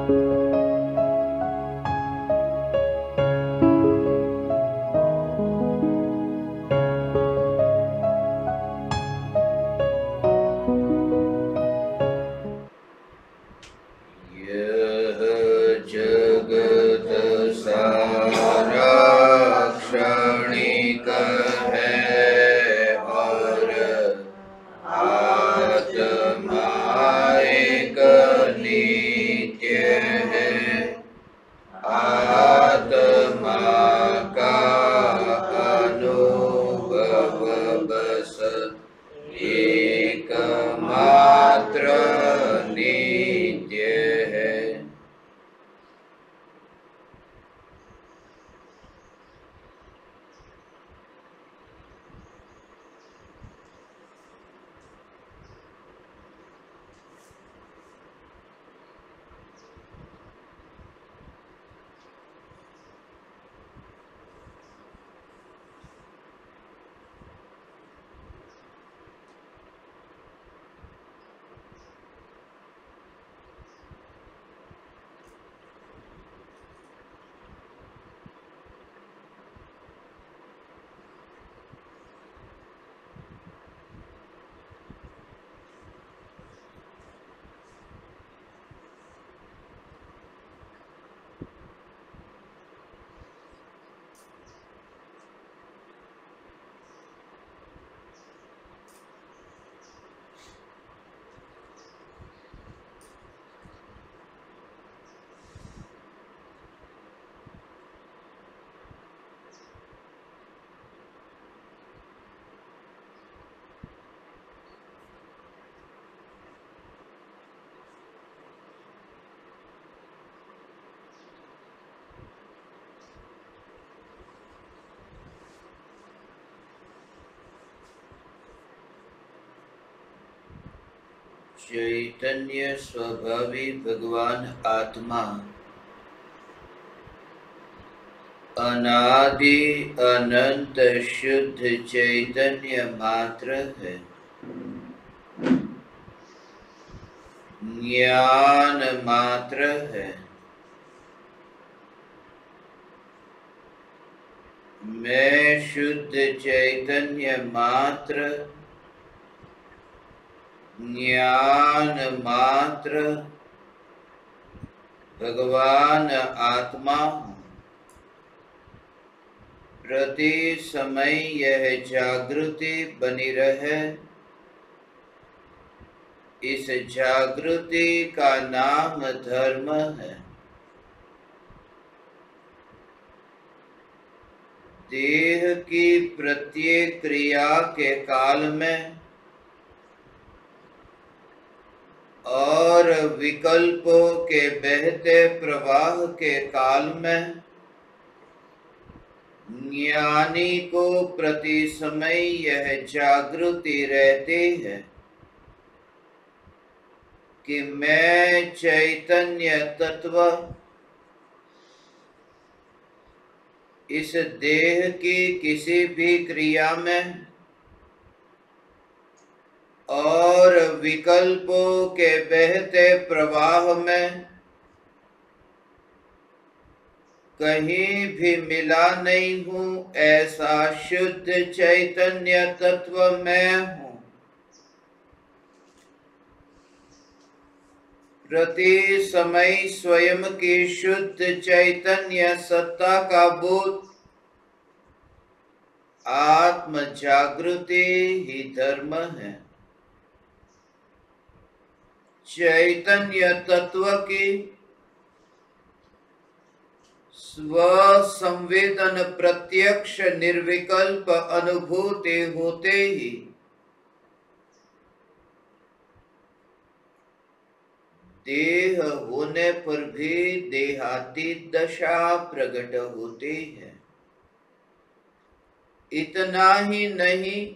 चैतन्य स्वभावी भगवान आत्मा अनादि अनंत शुद्ध चैतन्य मात्र है। ज्ञान मात्र है। मैं शुद्ध चैतन्य मात्र, ज्ञान मात्र भगवान आत्मा हूँ। प्रति समय यह जागृति बनी रहे, इस जागृति का नाम धर्म है। देह की प्रत्येक क्रिया के काल में और विकल्पों के बहते प्रवाह के काल में ज्ञानी को प्रति समय यह जागृति रहती है कि मैं चैतन्य तत्व इस देह की किसी भी क्रिया में और विकल्पों के बहते प्रवाह में कहीं भी मिला नहीं हूँ। ऐसा शुद्ध चैतन्य तत्व मैं हूँ। प्रति समय स्वयं की शुद्ध चैतन्य सत्ता का बोध, आत्म जागृति ही धर्म है। चैतन्य तत्व की स्व संवेदन प्रत्यक्ष निर्विकल्प अनुभूति होते ही देह होने पर भी देहातीत दशा प्रकट होती है। इतना ही नहीं,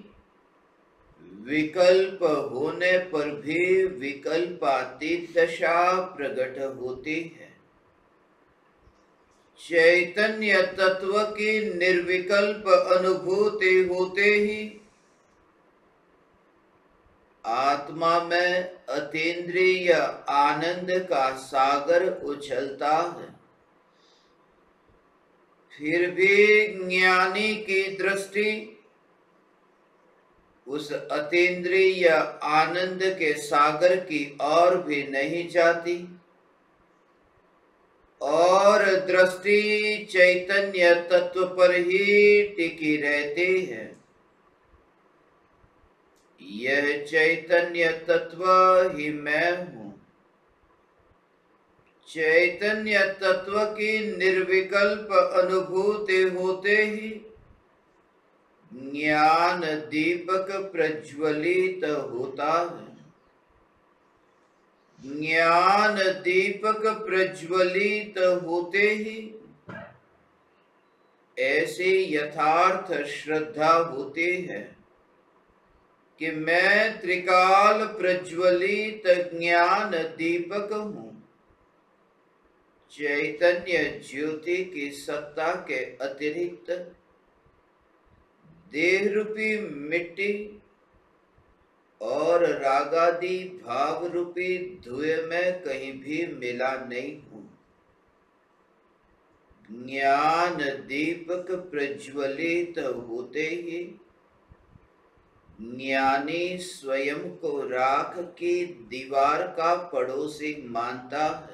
विकल्प होने पर भी विकल्पातीत दशा प्रकट होती है। चैतन्य तत्व की निर्विकल्प अनुभूति होते ही आत्मा में अतीन्द्रिय आनंद का सागर उछलता है, फिर भी ज्ञानी की दृष्टि उस अतीन्द्रिय आनंद के सागर की ओर भी नहीं जाती और दृष्टि चैतन्य तत्व पर ही टिकी रहती है। यह चैतन्य तत्व ही मैं हूं। चैतन्य तत्व की निर्विकल्प अनुभूति होते ही ज्ञान दीपक प्रज्वलित होता है। ज्ञान दीपक प्रज्वलित होते ही ऐसी यथार्थ श्रद्धा होती है कि मैं त्रिकाल प्रज्वलित ज्ञान दीपक हूं। चैतन्य ज्योति की सत्ता के अतिरिक्त देह रूपी मिट्टी और रागादि भाव रूपी धुएं में कहीं भी मिला नहीं हूं। ज्ञान दीपक प्रज्वलित होते ही ज्ञानी स्वयं को राख की दीवार का पड़ोसी मानता है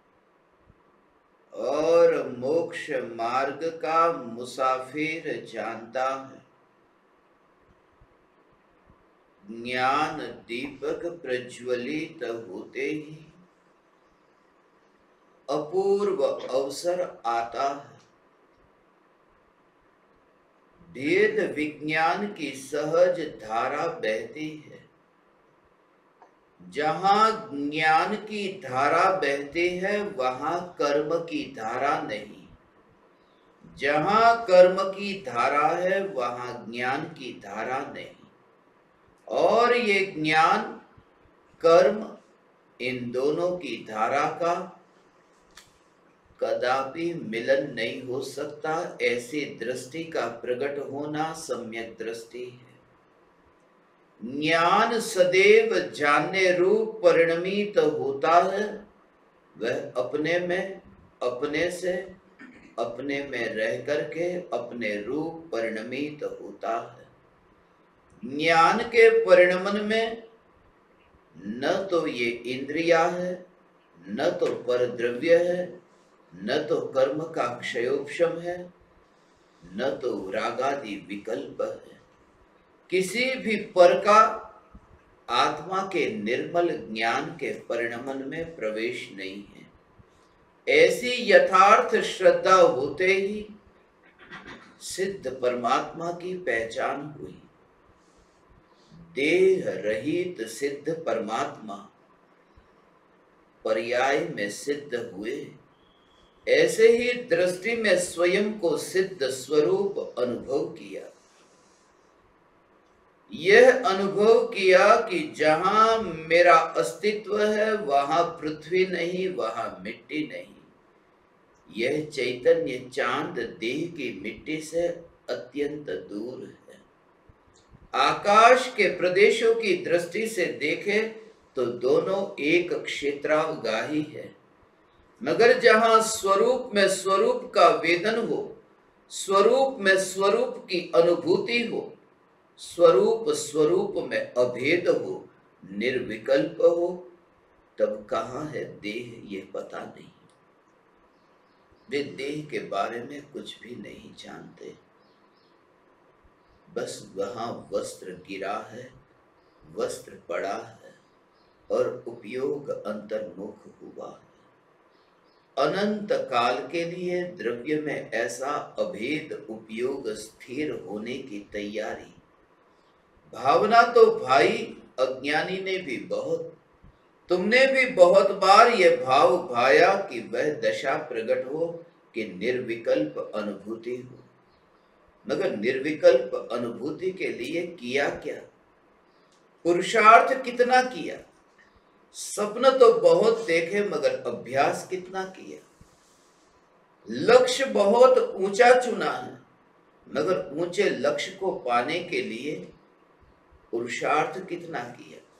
और मोक्ष मार्ग का मुसाफिर जानता है। ज्ञान दीपक प्रज्वलित होते ही अपूर्व अवसर आता है। वेद विज्ञान की सहज धारा बहती है। जहां ज्ञान की धारा बहती है वहां कर्म की धारा नहीं। जहां कर्म की धारा है वहां ज्ञान की धारा नहीं। और ये ज्ञान कर्म इन दोनों की धारा का कदापि मिलन नहीं हो सकता। ऐसी दृष्टि का प्रकट होना सम्यक दृष्टि है। ज्ञान सदैव जानने रूप परिणमित होता है। वह अपने में, अपने से, अपने में रह करके अपने रूप परिणमित होता है। ज्ञान के परिणमन में न तो ये इंद्रिया है, न तो परद्रव्य है, न तो कर्म का क्षयोपशम है, न तो रागादि विकल्प है। किसी भी पर का आत्मा के निर्मल ज्ञान के परिणमन में प्रवेश नहीं है। ऐसी यथार्थ श्रद्धा होते ही सिद्ध परमात्मा की पहचान हुई। देह रहित सिद्ध परमात्मा पर्याय में सिद्ध हुए। ऐसे ही दृष्टि में स्वयं को सिद्ध स्वरूप अनुभव किया। यह अनुभव किया कि जहां मेरा अस्तित्व है वहां पृथ्वी नहीं, वहां मिट्टी नहीं। यह चैतन्य चांद देह की मिट्टी से अत्यंत दूर है। आकाश के प्रदेशों की दृष्टि से देखे तो दोनों एक क्षेत्रावगाही है। मगर जहां स्वरूप में स्वरूप का वेदन हो, स्वरूप में स्वरूप की अनुभूति हो, स्वरूप स्वरूप में अभेद हो, निर्विकल्प हो, तब कहाँ है देह ये पता नहीं। वे देह के बारे में कुछ भी नहीं जानते। बस वहां वस्त्र गिरा है, वस्त्र पड़ा है और उपयोग अंतर्मुख हुआ है। अनंत काल के लिए द्रव्य में ऐसा अभेद उपयोग स्थिर होने की तैयारी। भावना तो भाई अज्ञानी ने भी बहुत, तुमने भी बहुत बार यह भाव भाया कि वह दशा प्रकट हो कि निर्विकल्प अनुभूति हो। मगर निर्विकल्प अनुभूति के लिए किया क्या? पुरुषार्थ कितना किया? सपन तो बहुत देखे मगर अभ्यास कितना किया? लक्ष्य बहुत ऊंचा चुना है मगर ऊंचे लक्ष्य को पाने के लिए पुरुषार्थ कितना किया?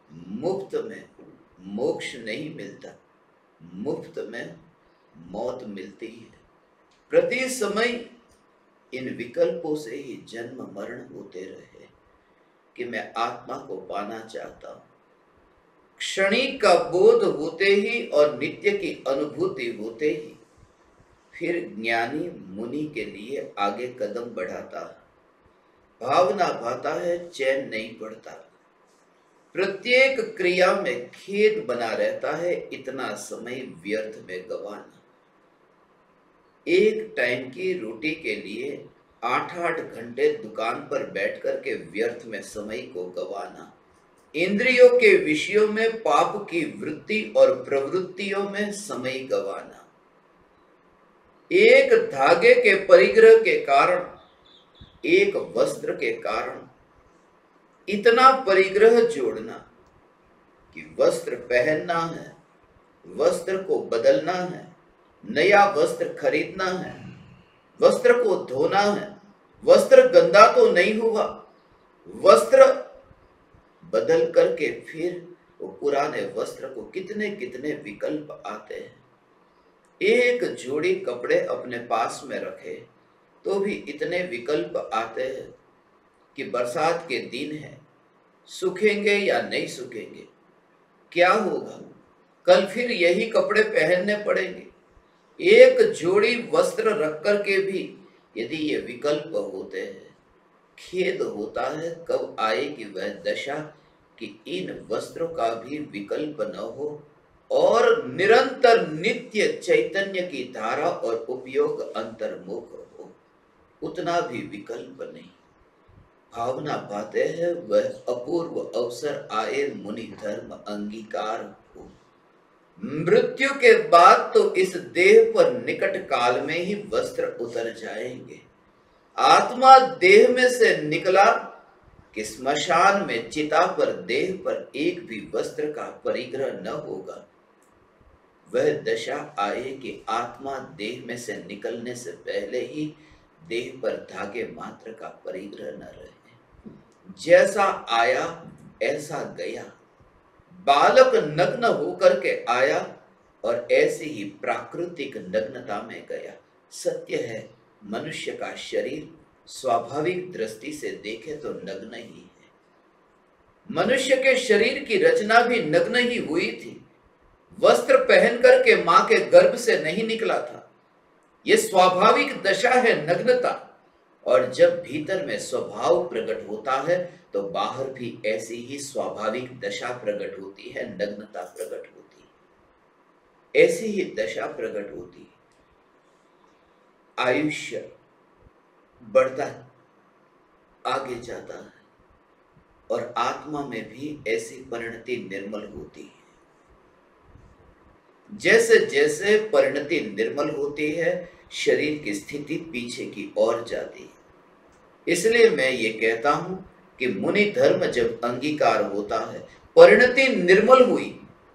मुफ्त में मोक्ष नहीं मिलता, मुफ्त में मौत मिलती है। प्रति समय इन विकल्पों से ही जन्म मरण होते रहे कि मैं आत्मा को पाना चाहता हूं। क्षणिक का बोध होते ही और नित्य की अनुभूति होते ही फिर ज्ञानी मुनि के लिए आगे कदम बढ़ाता है, भावना भाता है, चैन नहीं पड़ता। प्रत्येक क्रिया में खेद बना रहता है, इतना समय व्यर्थ में गवाना। एक टाइम की रोटी के लिए 8-8 घंटे दुकान पर बैठ कर के व्यर्थ में समय को गवाना। इंद्रियों के विषयों में पाप की वृत्ति और प्रवृत्तियों में समय गवाना। एक धागे के परिग्रह के कारण, एक वस्त्र के कारण इतना परिग्रह जोड़ना कि वस्त्र पहनना है, वस्त्र को बदलना है, नया वस्त्र खरीदना है, वस्त्र को धोना है, वस्त्र गंदा तो नहीं हुआ, वस्त्र बदल करके फिर वो पुराने वस्त्र को कितने कितने विकल्प आते हैं। एक जोड़ी कपड़े अपने पास में रखे तो भी इतने विकल्प आते हैं कि बरसात के दिन है, सूखेंगे या नहीं सूखेंगे, क्या होगा, कल फिर यही कपड़े पहनने पड़ेंगे। एक जोड़ी वस्त्र रख कर के भी यदि ये विकल्प होते हैं, खेद होता है कब आएगी वह दशा कि इन वस्त्रों का भी विकल्प न हो और निरंतर नित्य चैतन्य की धारा और उपयोग अंतर्मुख हो, उतना भी विकल्प नहीं। भावना पाते हैं वह अपूर्व अवसर आए, मुनि धर्म अंगीकार हो। मृत्यु के बाद तो इस देह पर निकट काल में ही वस्त्र उतर जाएंगे। आत्मा देह में से निकला कि स्मशान में चिता पर देह पर एक भी वस्त्र का परिग्रह न होगा। वह दशा आए कि आत्मा देह में से निकलने से पहले ही देह पर धागे मात्र का परिग्रह न रहे। जैसा आया ऐसा गया, बालक नग्न होकर के आया और ऐसी ही प्राकृतिक नग्नता में गया। सत्य है, मनुष्य का शरीर स्वाभाविक दृष्टि से देखे तो नग्न ही है। मनुष्य के शरीर की रचना भी नग्न ही हुई थी, वस्त्र पहन करके मां के गर्भ से नहीं निकला था। यह स्वाभाविक दशा है नग्नता, और जब भीतर में स्वभाव प्रकट होता है तो बाहर भी ऐसी ही स्वाभाविक दशा प्रकट होती है, नग्नता प्रकट होती है, ऐसी ही दशा प्रकट होती है। आयुष्य बढ़ता आगे जाता है और आत्मा में भी ऐसी परिणति निर्मल होती है। जैसे जैसे परिणति निर्मल होती है, शरीर की स्थिति पीछे की ओर जाती है। इसलिए मैं ये कहता हूं कि मुनि धर्म जब अंगीकार होता है, परिणति निर्मल हुई,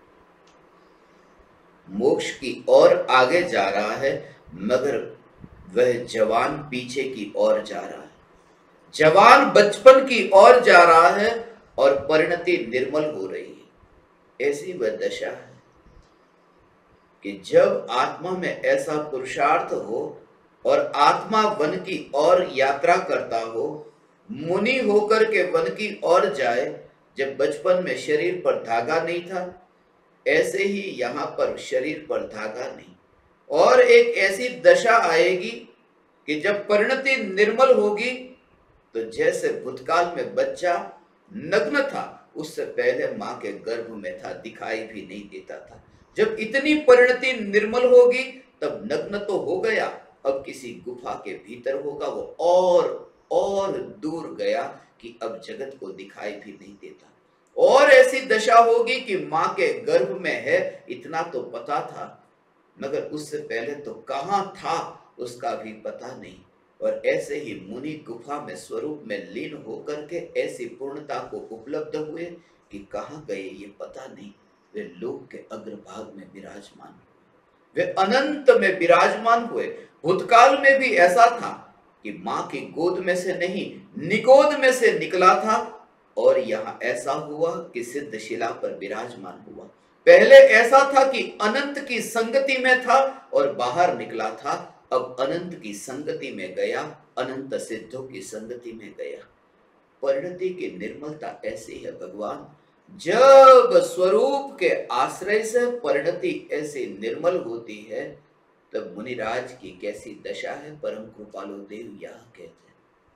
मोक्ष की ओर आगे जा रहा है, मगर वह जवान पीछे की ओर जा रहा है, जवान बचपन की ओर जा रहा है और परिणति निर्मल हो रही है। ऐसी वह दशा है कि जब आत्मा में ऐसा पुरुषार्थ हो और आत्मा वन की ओर यात्रा करता हो, मुनि होकर के वन की ओर जाए। जब बचपन में शरीर पर धागा नहीं था, ऐसे ही यहाँ पर शरीर पर धागा नहीं, और एक ऐसी दशा आएगी कि जब परिणति निर्मल होगी तो जैसे भूतकाल में बच्चा नग्न था, उससे पहले मां के गर्भ में था, दिखाई भी नहीं देता था। जब इतनी परिणति निर्मल होगी तब नग्न तो हो गया, अब किसी गुफा के भीतर होगा, वो और दूर गया कि अब जगत को दिखाई भी नहीं देता। और ऐसी दशा होगी कि मां के गर्भ में है, इतना तो पता था, मगर उससे पहले तो कहां था उसका भी पता नहीं। और ऐसे ही मुनि गुफा में स्वरूप में लीन होकर के ऐसी पूर्णता को उपलब्ध हुए कि कहां गए ये पता नहीं। वे लोक के अग्रभाग में विराजमान, वे अनंत में विराजमान हुए। भूतकाल में भी ऐसा था कि मां की गोद में से नहीं, निगोद में से निकला था और यहाँ ऐसा हुआ कि सिद्ध शिला पर विराजमान हुआ। पहले ऐसा था कि अनंत की संगति में था और बाहर निकला था, अब अनंत की संगति में गया, अनंत सिद्धों की संगति में गया। परिणति की निर्मलता ऐसी है भगवान, जब स्वरूप के आश्रय से परिणति ऐसी निर्मल होती है, तब मुनिराज की कैसी दशा है। परम कृपालु देव यहाँ कहते हैं,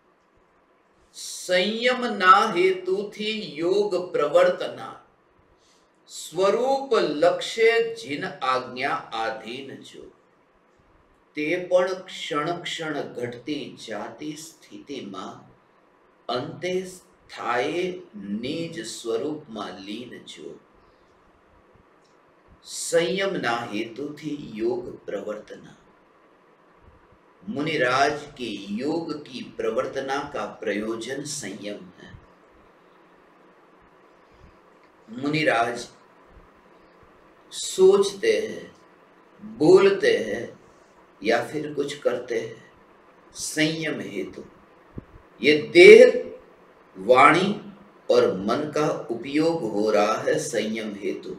संयम ना हेतु थी योग प्रवर्तना, स्वरूप लक्ष्य जिन आज्ञा आधीन जो, ते पण क्षण क्षण घटती जाती स्थिति मां, अंते स्थाये निज स्वरूप मां लीन जो। संयम ना हेतु थी योग प्रवर्तना, मुनिराज की योग की प्रवर्तना का प्रयोजन संयम है। मुनिराज सोचते हैं, बोलते हैं या फिर कुछ करते हैं संयम हेतु। ये देह, वाणी और मन का उपयोग हो रहा है संयम हेतु।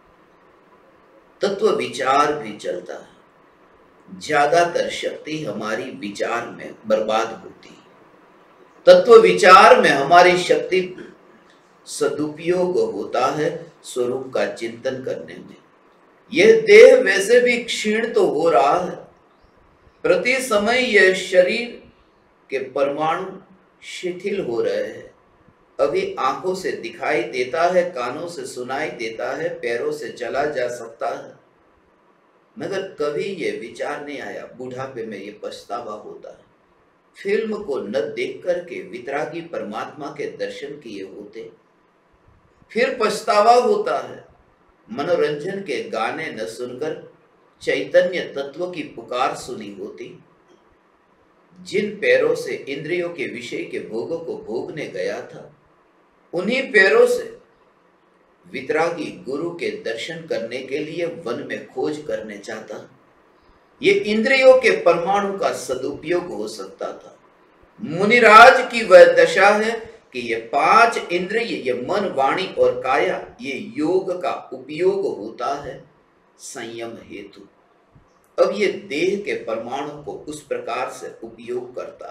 तत्व विचार भी चलता है, ज्यादातर शक्ति हमारी विचार में बर्बाद होती है। तत्व विचार में हमारी शक्ति सदुपयोग होता है स्वरूप का चिंतन करने में। यह देह वैसे भी क्षीण तो हो रहा है, प्रति समय यह शरीर के परमाणु शिथिल हो रहे हैं। अभी आंखों से दिखाई देता है, कानों से सुनाई देता है, पैरों से चला जा सकता है, मगर कभी ये विचार नहीं आया, बुढ़ापे में ये पछतावा होता है। फिल्म को न देख करके वितरागी परमात्मा के दर्शन किए होते, फिर पछतावा होता है। मनोरंजन के गाने न सुनकर चैतन्य तत्व की पुकार सुनी होती। जिन पैरों से इंद्रियों के विषय के भोगों को भोगने गया था, उन्हीं पैरों से वितरागी गुरु के दर्शन करने के लिए वन में खोज करने चाहता। ये इंद्रियों के परमाणु का सदुपयोग हो सकता था। मुनिराज की वह दशा है कि ये पांच इंद्रिय, ये मन, वाणी और काया, ये योग का उपयोग होता है संयम हेतु। अब ये देह के परमाणु को उस प्रकार से उपयोग करता,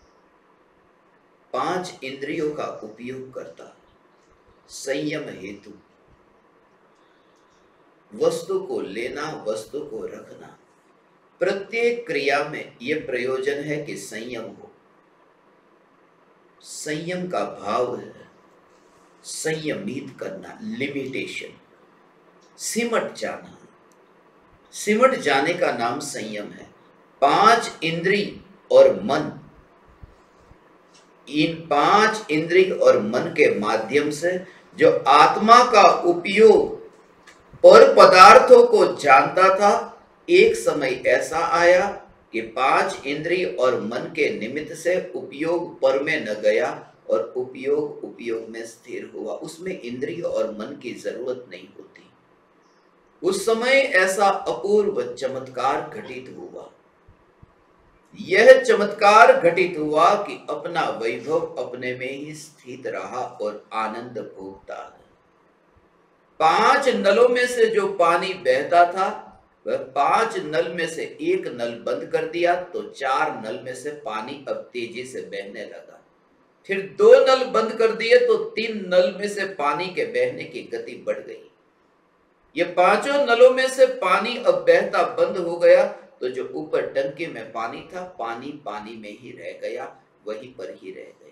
पांच इंद्रियों का उपयोग करता संयम हेतु। वस्तु को लेना, वस्तु को रखना, प्रत्येक क्रिया में यह प्रयोजन है कि संयम हो। संयम का भाव है संयमित करना, लिमिटेशन, सिमट जाना। सिमट जाने का नाम संयम है। पांच इंद्रिय और मन, इन पांच इंद्रिय और मन के माध्यम से जो आत्मा का उपयोग पर पदार्थों को जानता था, एक समय ऐसा आया कि पांच इंद्रिय और मन के निमित्त से उपयोग पर में न गया और उपयोग उपयोग में स्थिर हुआ। उसमें इंद्रिय और मन की जरूरत नहीं होती। उस समय ऐसा अपूर्व चमत्कार घटित हुआ। यह चमत्कार घटित हुआ कि अपना वैभव अपने में ही स्थित रहा और आनंद भोगता है। पांच नलों में से जो पानी बहता था, वह पांच नल में से एक नल बंद कर दिया तो चार नल में से पानी अब तेजी से बहने लगा। फिर दो नल बंद कर दिए तो तीन नल में से पानी के बहने की गति बढ़ गई। ये पांचों नलों में से पानी अब बहता बंद हो गया तो जो ऊपर टंकी में पानी था, पानी पानी में ही रह गया, वहीं पर ही रह गया।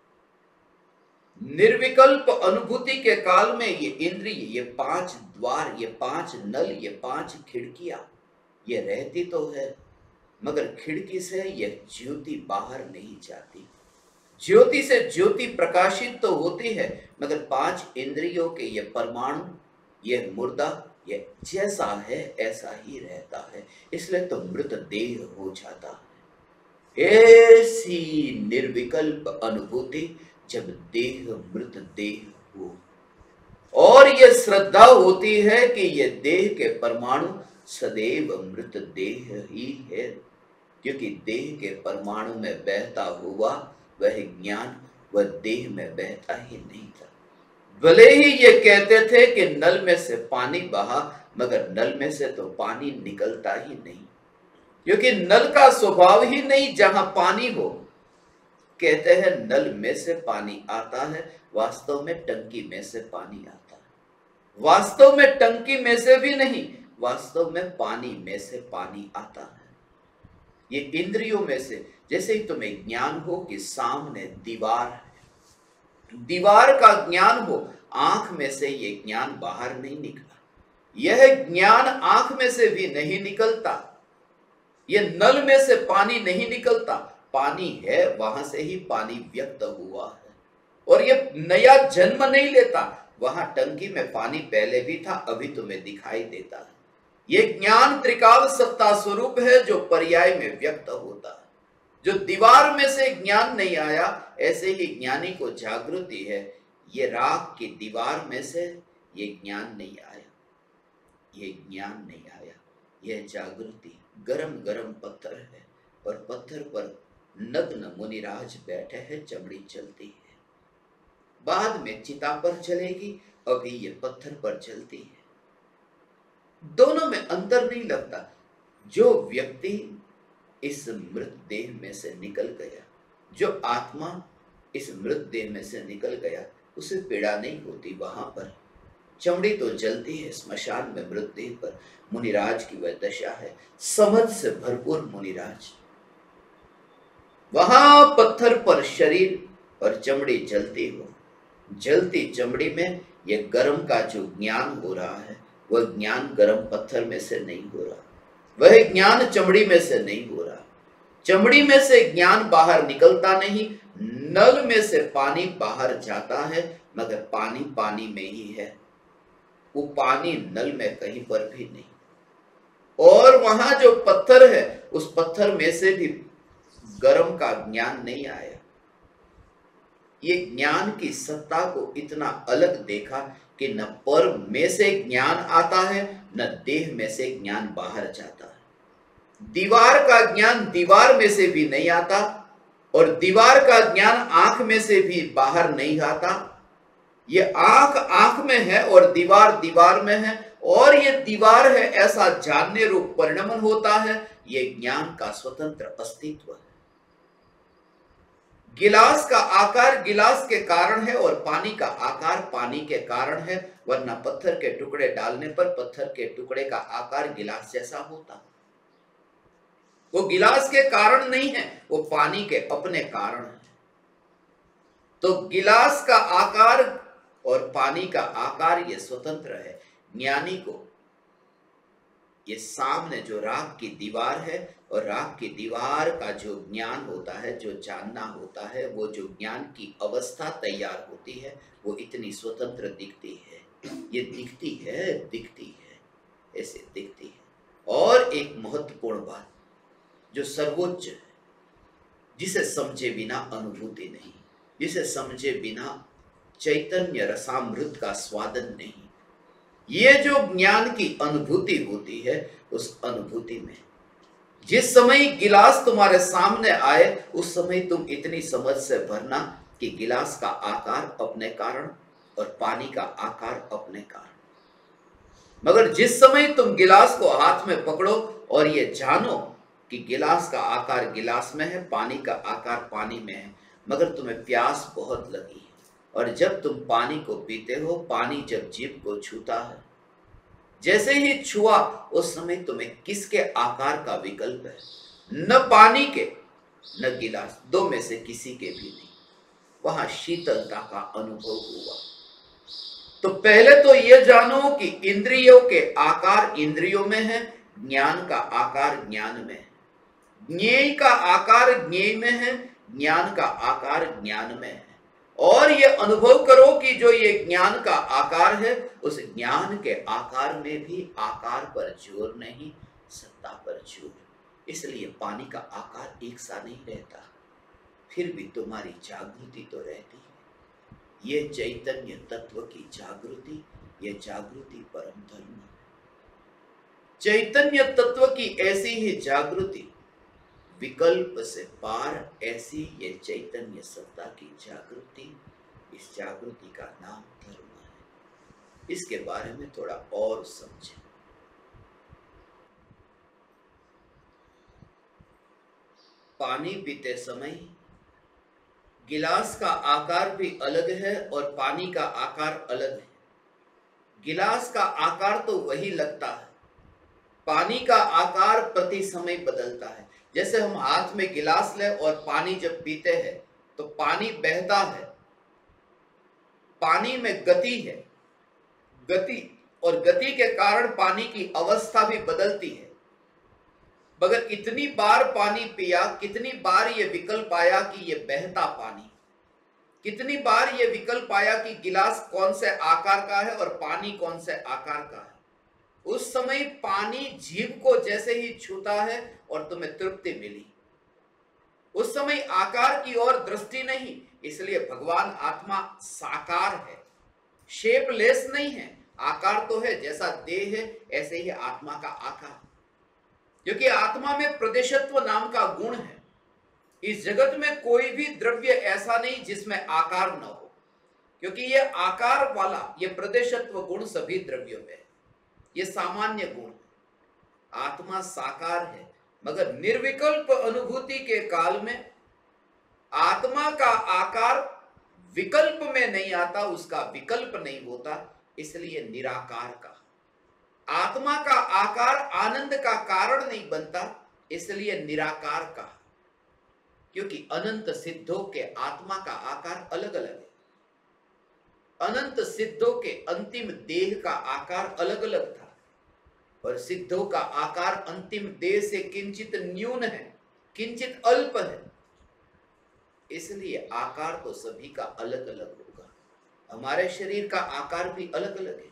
निर्विकल्प अनुभूति के काल में ये इंद्रिय, ये पांच द्वार, ये पांच नल, ये पांच खिड़कियां, ये रहती तो है, मगर खिड़की से यह ज्योति बाहर नहीं जाती। ज्योति से ज्योति प्रकाशित तो होती है, मगर पांच इंद्रियों के ये परमाणु, ये मुर्दा, ये जैसा है ऐसा ही रहता है। इसलिए तो मृत देह हो जाता है। ऐसी निर्विकल्प अनुभूति जब देह मृत देह हो, और ये श्रद्धा होती है कि ये देह के परमाणु सदैव मृत देह ही है, क्योंकि देह के परमाणु में बहता हुआ वह ज्ञान वह देह में बहता ही नहीं था। भले ही ये कहते थे कि नल में से पानी बहा, मगर नल में से तो पानी निकलता ही नहीं, क्योंकि नल का स्वभाव ही नहीं जहां पानी हो। कहते हैं नल में से पानी आता है, वास्तव में टंकी में से पानी आता है। वास्तव में टंकी में से भी नहीं, वास्तव में पानी में से पानी आता है। ये इंद्रियों में से, जैसे ही तुम्हें ज्ञान हो कि सामने दीवार है, दीवार का ज्ञान हो, आंख में से ये ज्ञान बाहर नहीं निकला। यह ज्ञान आंख में से भी नहीं निकलता, ये नल में से पानी नहीं निकलता। पानी है, वहां से ही पानी व्यक्त हुआ है, और ये नया जन्म नहीं लेता। वहां टंकी में पानी पहले भी था, अभी तुम्हें दिखाई देता है। ये ज्ञान त्रिकाल सत्ता स्वरूप है जो पर्याय में व्यक्त होता है। जो दीवार में से ज्ञान नहीं आया, ऐसे ही ज्ञानी को जागृति है। ये राख की दीवार में से ये ज्ञान नहीं आया, ये ज्ञान नहीं आया, यह जागृति। गरम गरम पत्थर है और पत्थर पर नग्न मुनिराज बैठे हैं, चमड़ी चलती है। बाद में चिता पर चलेगी, अभी ये पत्थर पर चलती है। दोनों में अंतर नहीं लगता। जो व्यक्ति इस मृत देह में से निकल गया, जो आत्मा इस मृत देह में से निकल गया, उसे पीड़ा नहीं होती। वहां पर चमड़ी तो जलती है, स्मशान में मृत देह पर मुनिराज की वह दशा है। समझ से भरपूर मुनिराज, वहां पत्थर पर शरीर और चमड़ी जलती हो, जलती चमड़ी में यह गर्म का जो ज्ञान हो रहा है, वह ज्ञान गर्म पत्थर में से नहीं हो रहा, वह ज्ञान चमड़ी में से नहीं हो रहा। चमड़ी में से ज्ञान बाहर निकलता नहीं, नल में से पानी बाहर जाता है, मगर पानी पानी में ही है। वो पानी नल में कहीं पर भी नहीं। और वहां जो पत्थर है, उस पत्थर में से भी गर्म का ज्ञान नहीं आया। ये ज्ञान की सत्ता को इतना अलग देखा कि न पर में से ज्ञान आता है, न देह में से ज्ञान बाहर जाता है। दीवार का ज्ञान दीवार में से भी नहीं आता, और दीवार का ज्ञान आंख में से भी बाहर नहीं आता। ये आंख आंख में है और दीवार दीवार में है, और ये दीवार है ऐसा जानने रूप परिणमन होता है। ये ज्ञान का स्वतंत्र अस्तित्व है। गिलास का आकार गिलास के कारण है, और पानी का आकार पानी के कारण है, वरना पत्थर के टुकड़े डालने पर पत्थर के टुकड़े का आकार गिलास जैसा होता। वो गिलास के कारण नहीं है, वो पानी के अपने कारण है। तो गिलास का आकार और पानी का आकार ये स्वतंत्र है। ज्ञानी को ये सामने जो राख की दीवार है, और राख की दीवार का जो ज्ञान होता है, जो जानना होता है, वो जो ज्ञान की अवस्था तैयार होती है, वो इतनी स्वतंत्र दिखती है। ये दिखती है, ऐसे दिखती है। और एक महत्वपूर्ण बात जो सर्वोच्च है, जिसे समझे बिना अनुभूति नहीं, जिसे समझे बिना चैतन्य रसामृत का स्वादन नहीं। ये जो ज्ञान की अनुभूति होती है, उस अनुभूति में जिस समय गिलास तुम्हारे सामने आए, उस समय तुम इतनी समझ से भरना कि गिलास का आकार अपने कारण और पानी का आकार अपने कारण। मगर जिस समय तुम गिलास को हाथ में पकड़ो और ये जानो कि गिलास का आकार गिलास में है, पानी का आकार पानी में है, मगर तुम्हें प्यास बहुत लगी है, और जब तुम पानी को पीते हो, पानी जब जीभ को छूता है, जैसे ही छुआ उस समय तुम्हें किसके आकार का विकल्प है? न पानी के न गिलास, दो में से किसी के भी नहीं। वहां शीतलता का अनुभव हुआ। तो पहले तो यह जानो कि इंद्रियों के आकार इंद्रियों में है, ज्ञान का आकार ज्ञान में है, ज्ञेय का आकार ज्ञेय में है, ज्ञान का आकार ज्ञान में है। और ये अनुभव करो कि जो ये ज्ञान का आकार है, उस ज्ञान के आकार में भी आकार पर जोर नहीं, सत्ता पर जोर। इसलिए पानी का आकार एक सा नहीं रहता, फिर भी तुम्हारी जागृति तो रहती है। ये चैतन्य तत्व की जागृति, ये जागृति परम धर्म है। चैतन्य तत्व की ऐसी ही जागृति विकल्प से पार ऐसी ये चैतन्य सत्ता की जागृति, इस जागृति का नाम धर्म है। इसके बारे में थोड़ा और समझें। पानी पीते समय गिलास का आकार भी अलग है और पानी का आकार अलग है। गिलास का आकार तो वही लगता है, पानी का आकार प्रति समय बदलता है। जैसे हम हाथ में गिलास ले और पानी जब पीते हैं तो पानी बहता है, पानी में गति है, गति और गति के कारण पानी की अवस्था भी बदलती है। मगर इतनी बार पानी पिया, कितनी बार ये विकल्प आया कि ये बहता पानी, कितनी बार ये विकल्प आया कि गिलास कौन से आकार का है और पानी कौन से आकार का है। उस समय पानी जीभ को जैसे ही छूता है और तुम्हें तृप्ति मिली, उस समय आकार की ओर दृष्टि नहीं। इसलिए भगवान आत्मा साकार है, शेपलेस नहीं है। आकार तो है, जैसा देह है ऐसे ही आत्मा का आकार, क्योंकि आत्मा में प्रदेशत्व नाम का गुण है। इस जगत में कोई भी द्रव्य ऐसा नहीं जिसमें आकार न हो, क्योंकि ये आकार वाला ये प्रदेशत्व गुण सभी द्रव्यों में, ये सामान्य गुण है। आत्मा साकार है, मगर निर्विकल्प अनुभूति के काल में आत्मा का आकार विकल्प में नहीं आता, उसका विकल्प नहीं होता, इसलिए निराकार का। आत्मा का आकार आनंद का कारण नहीं बनता, इसलिए निराकार का, क्योंकि अनंत सिद्धों के आत्मा का आकार अलग अलग है। अनंत सिद्धों के अंतिम देह का आकार अलग अलग था और सिद्धों का आकार अंतिम देह से किंचित न्यून है, किंचित अल्प है। इसलिए आकार तो सभी का अलग अलग होगा। हमारे शरीर का आकार भी अलग अलग है।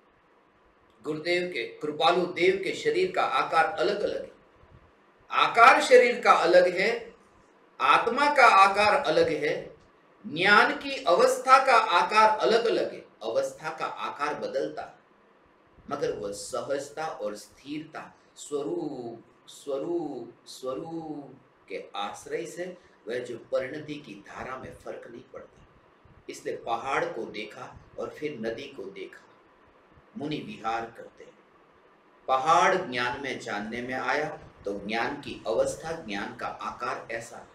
गुरुदेव के, कृपालु देव के शरीर का आकार अलग अलग है। आकार शरीर का अलग है, आत्मा का आकार अलग है, ज्ञान की अवस्था का आकार अलग अलग है। अवस्था का आकार बदलता है, मगर वह सहजता और स्थिरता, स्वरूप स्वरूप स्वरूप के आश्रय से वह जो परिणति की धारा में फर्क नहीं पड़ता। इसलिए पहाड़ को देखा और फिर नदी को देखा, मुनि विहार करते हैं। पहाड़ ज्ञान में जानने में आया तो ज्ञान की अवस्था, ज्ञान का आकार ऐसा है,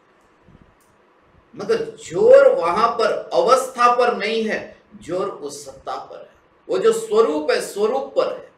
मगर जोर वहां पर अवस्था पर नहीं है, जोर उस सत्ता पर है। वो जो स्वरूप है, स्वरूप पर है।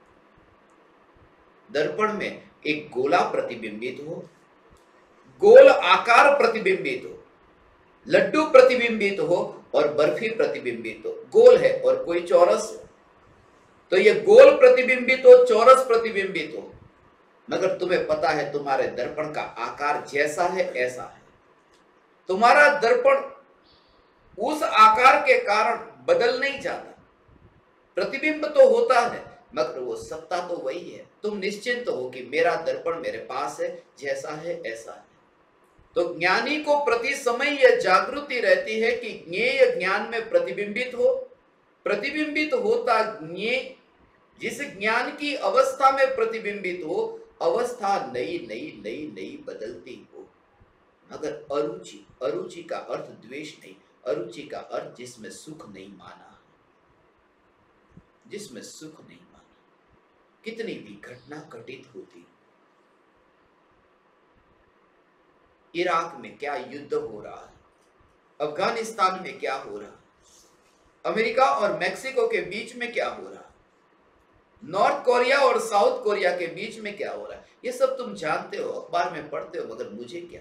दर्पण में एक गोला प्रतिबिंबित हो, गोल आकार प्रतिबिंबित हो, लड्डू प्रतिबिंबित हो और बर्फी प्रतिबिंबित हो। गोल है और कोई चौरस है, तो ये गोल प्रतिबिंबित हो, चौरस प्रतिबिंबित हो, मगर तुम्हें पता है तुम्हारे दर्पण का आकार जैसा है ऐसा है। तुम्हारा दर्पण उस आकार के कारण बदल नहीं जाता। प्रतिबिंब तो होता है, मगर वो सत्ता तो वही है। तुम निश्चिंत हो कि मेरा दर्पण मेरे पास है, जैसा है ऐसा है। तो ज्ञानी को प्रति समय यह जागृति रहती है कि ज्ञेय ज्ञान में प्रतिबिंबित हो, प्रतिबिंबित होता ज्ञेय जिस ज्ञान की अवस्था में प्रतिबिंबित हो, अवस्था नई नई नई नई बदलती हो। मगर अरुचि, अरुचि का अर्थ द्वेष नहीं, अरुचि का अर्थ जिसमें सुख नहीं माना, जिसमें सुख नहीं माना। कितनी भी घटना घटित होती, इराक में क्या युद्ध हो रहा है, अफगानिस्तान में क्या हो रहा है, अमेरिका और मेक्सिको के बीच में क्या हो रहा है, नॉर्थ कोरिया और साउथ कोरिया के बीच में क्या हो रहा है, ये सब तुम जानते हो, अखबार में पढ़ते हो, मगर मुझे क्या।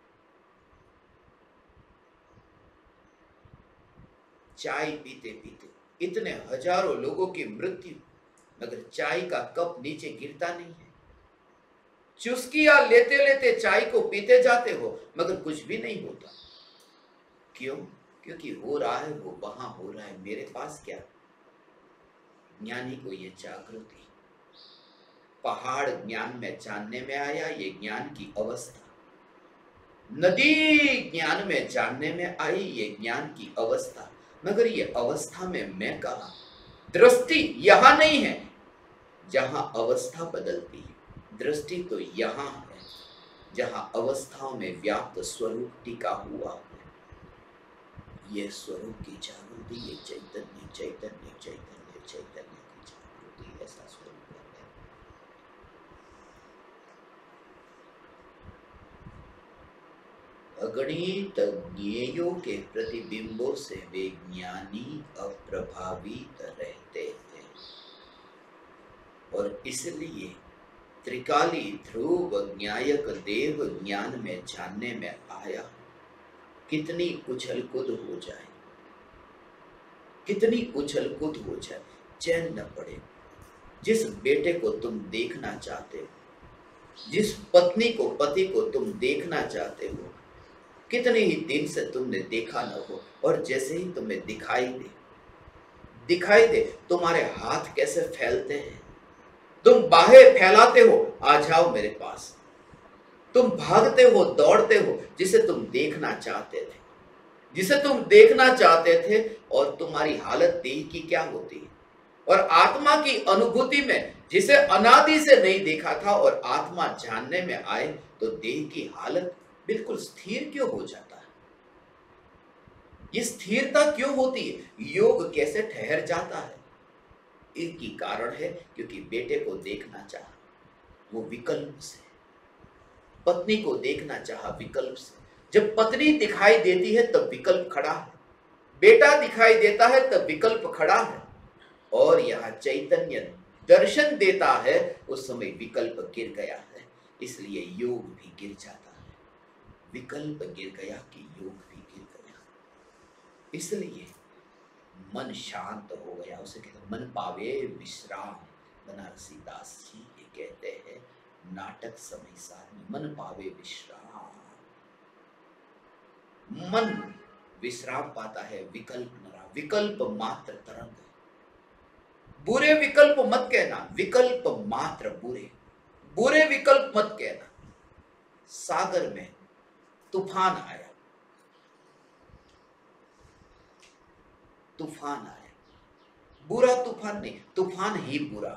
चाय पीते पीते इतने हजारों लोगों की मृत्यु, मगर चाय का कप नीचे गिरता नहीं है। चुस्कियां लेते लेते चाय को पीते जाते हो, मगर कुछ भी नहीं होता। क्यों? क्योंकि हो रहा है वो वहां हो रहा है, मेरे पास क्या। ज्ञानी को ये जागृति, पहाड़ ज्ञान में जानने में आया, ये ज्ञान की अवस्था। नदी ज्ञान में जानने में आई, ये ज्ञान की अवस्था। मगर ये अवस्था में मैं कहा, दृष्टि यहां नहीं है जहां अवस्था बदलती है, दृष्टि तो यहां है। जहां अवस्थाओं में व्याप्त स्वरूप टिका हुआ है। ये स्वरूप की जागृति, ये चैतन्य चैतन्य चैतन्य चैतन्य की जागृति, ऐसा स्वरूप है। अगणित ज्ञेयों के प्रतिबिंबों से वे ज्ञानी अप्रभावित रहते हैं और इसलिए त्रिकाली ध्रुव ज्ञायक देव ज्ञान में जानने में आया। कितनी उछल कूद हो जाए, कितनी उछल कूद हो जाए, चैन न पड़े। जिस बेटे को तुम देखना चाहते हो, जिस पत्नी को, पति को तुम देखना चाहते हो, कितने ही दिन से तुमने देखा न हो, और जैसे ही तुम्हें दिखाई दे तुम्हारे हाथ कैसे फैलते हैं, तुम बाहें फैलाते हो, आ जाओ मेरे पास। तुम भागते हो, दौड़ते हो, जिसे तुम देखना चाहते थे, जिसे तुम देखना चाहते थे, और तुम्हारी हालत देह की क्या होती है। और आत्मा की अनुभूति में जिसे अनादि से नहीं देखा था और आत्मा जानने में आए तो देह की हालत बिल्कुल स्थिर क्यों हो जाता है? ये स्थिरता क्यों होती है? योग कैसे ठहर जाता है? इसकी कारण है क्योंकि बेटे को देखना चाहा, वो विकल्प से, पत्नी को देखना चाहा, विकल्प से। जब पत्नी दिखाई देती है तब विकल्प खड़ा है, बेटा दिखाई देता है तब विकल्प खड़ा है, और यह चैतन्य दर्शन देता है, उस समय विकल्प गिर गया है। इसलिए योग भी गिर जाता है, विकल्प गिर गया कि योग भी गिर गया। इसलिए मन शांत हो गया, उसे कहते मन पावे विश्राम। बनारसी दास जी ये कहते हैं नाटक समय सार में, मन पावे विश्राम। मन विश्राम पाता है, विकल्प न रहा, विकल्प मात्र तरंग है। बुरे विकल्प मत कहना, विकल्प मात्र बुरे, बुरे विकल्प मत कहना। सागर में तूफान आया, तूफान आया, बुरा तूफान नहीं, तूफान ही बुरा,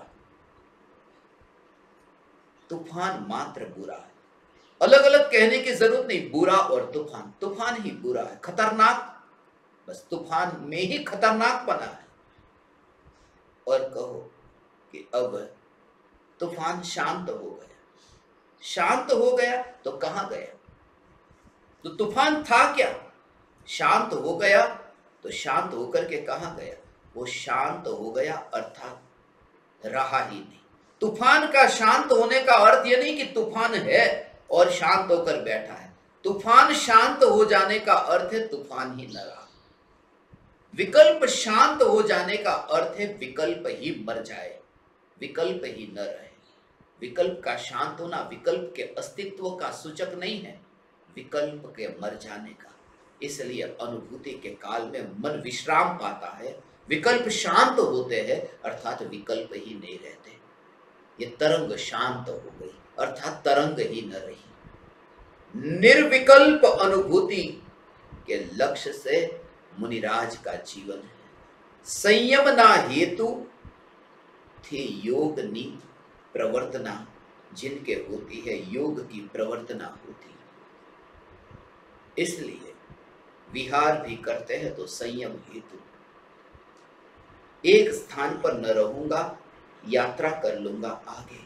तूफान मात्र बुरा है। अलग अलग कहने की जरूरत नहीं, बुरा और तूफान, तूफान ही बुरा है, खतरनाक, बस तूफान में ही खतरनाक बना है। और कहो कि अब तूफान शांत हो गया, शांत हो गया तो कहां गया? तो तूफान था क्या? शांत हो गया तो शांत होकर के कहां गया? वो शांत हो गया अर्थात रहा ही नहीं। तूफान का शांत होने का अर्थ यह नहीं कि तूफान है और शांत होकर बैठा है। तूफान शांत हो जाने का अर्थ है तूफान ही न रहा। विकल्प शांत हो जाने का अर्थ है विकल्प ही मर जाए, विकल्प ही न रहे। विकल्प का शांत होना विकल्प के अस्तित्व का सूचक नहीं है, विकल्प के मर जाने का। इसलिए अनुभूति के काल में मन विश्राम पाता है, विकल्प शांत होते हैं, अर्थात विकल्प ही नहीं रहते। ये तरंग शांत हो गई, अर्थात तरंग ही न रही। निर्विकल्प अनुभूति के लक्ष्य से मुनिराज का जीवन है। संयम ना हेतु थे योग नी प्रवर्तना, जिनके होती है योग की प्रवर्तना होती है। इसलिए विहार भी करते हैं तो संयम हेतु, एक स्थान पर न रहूंगा, यात्रा कर लूंगा आगे,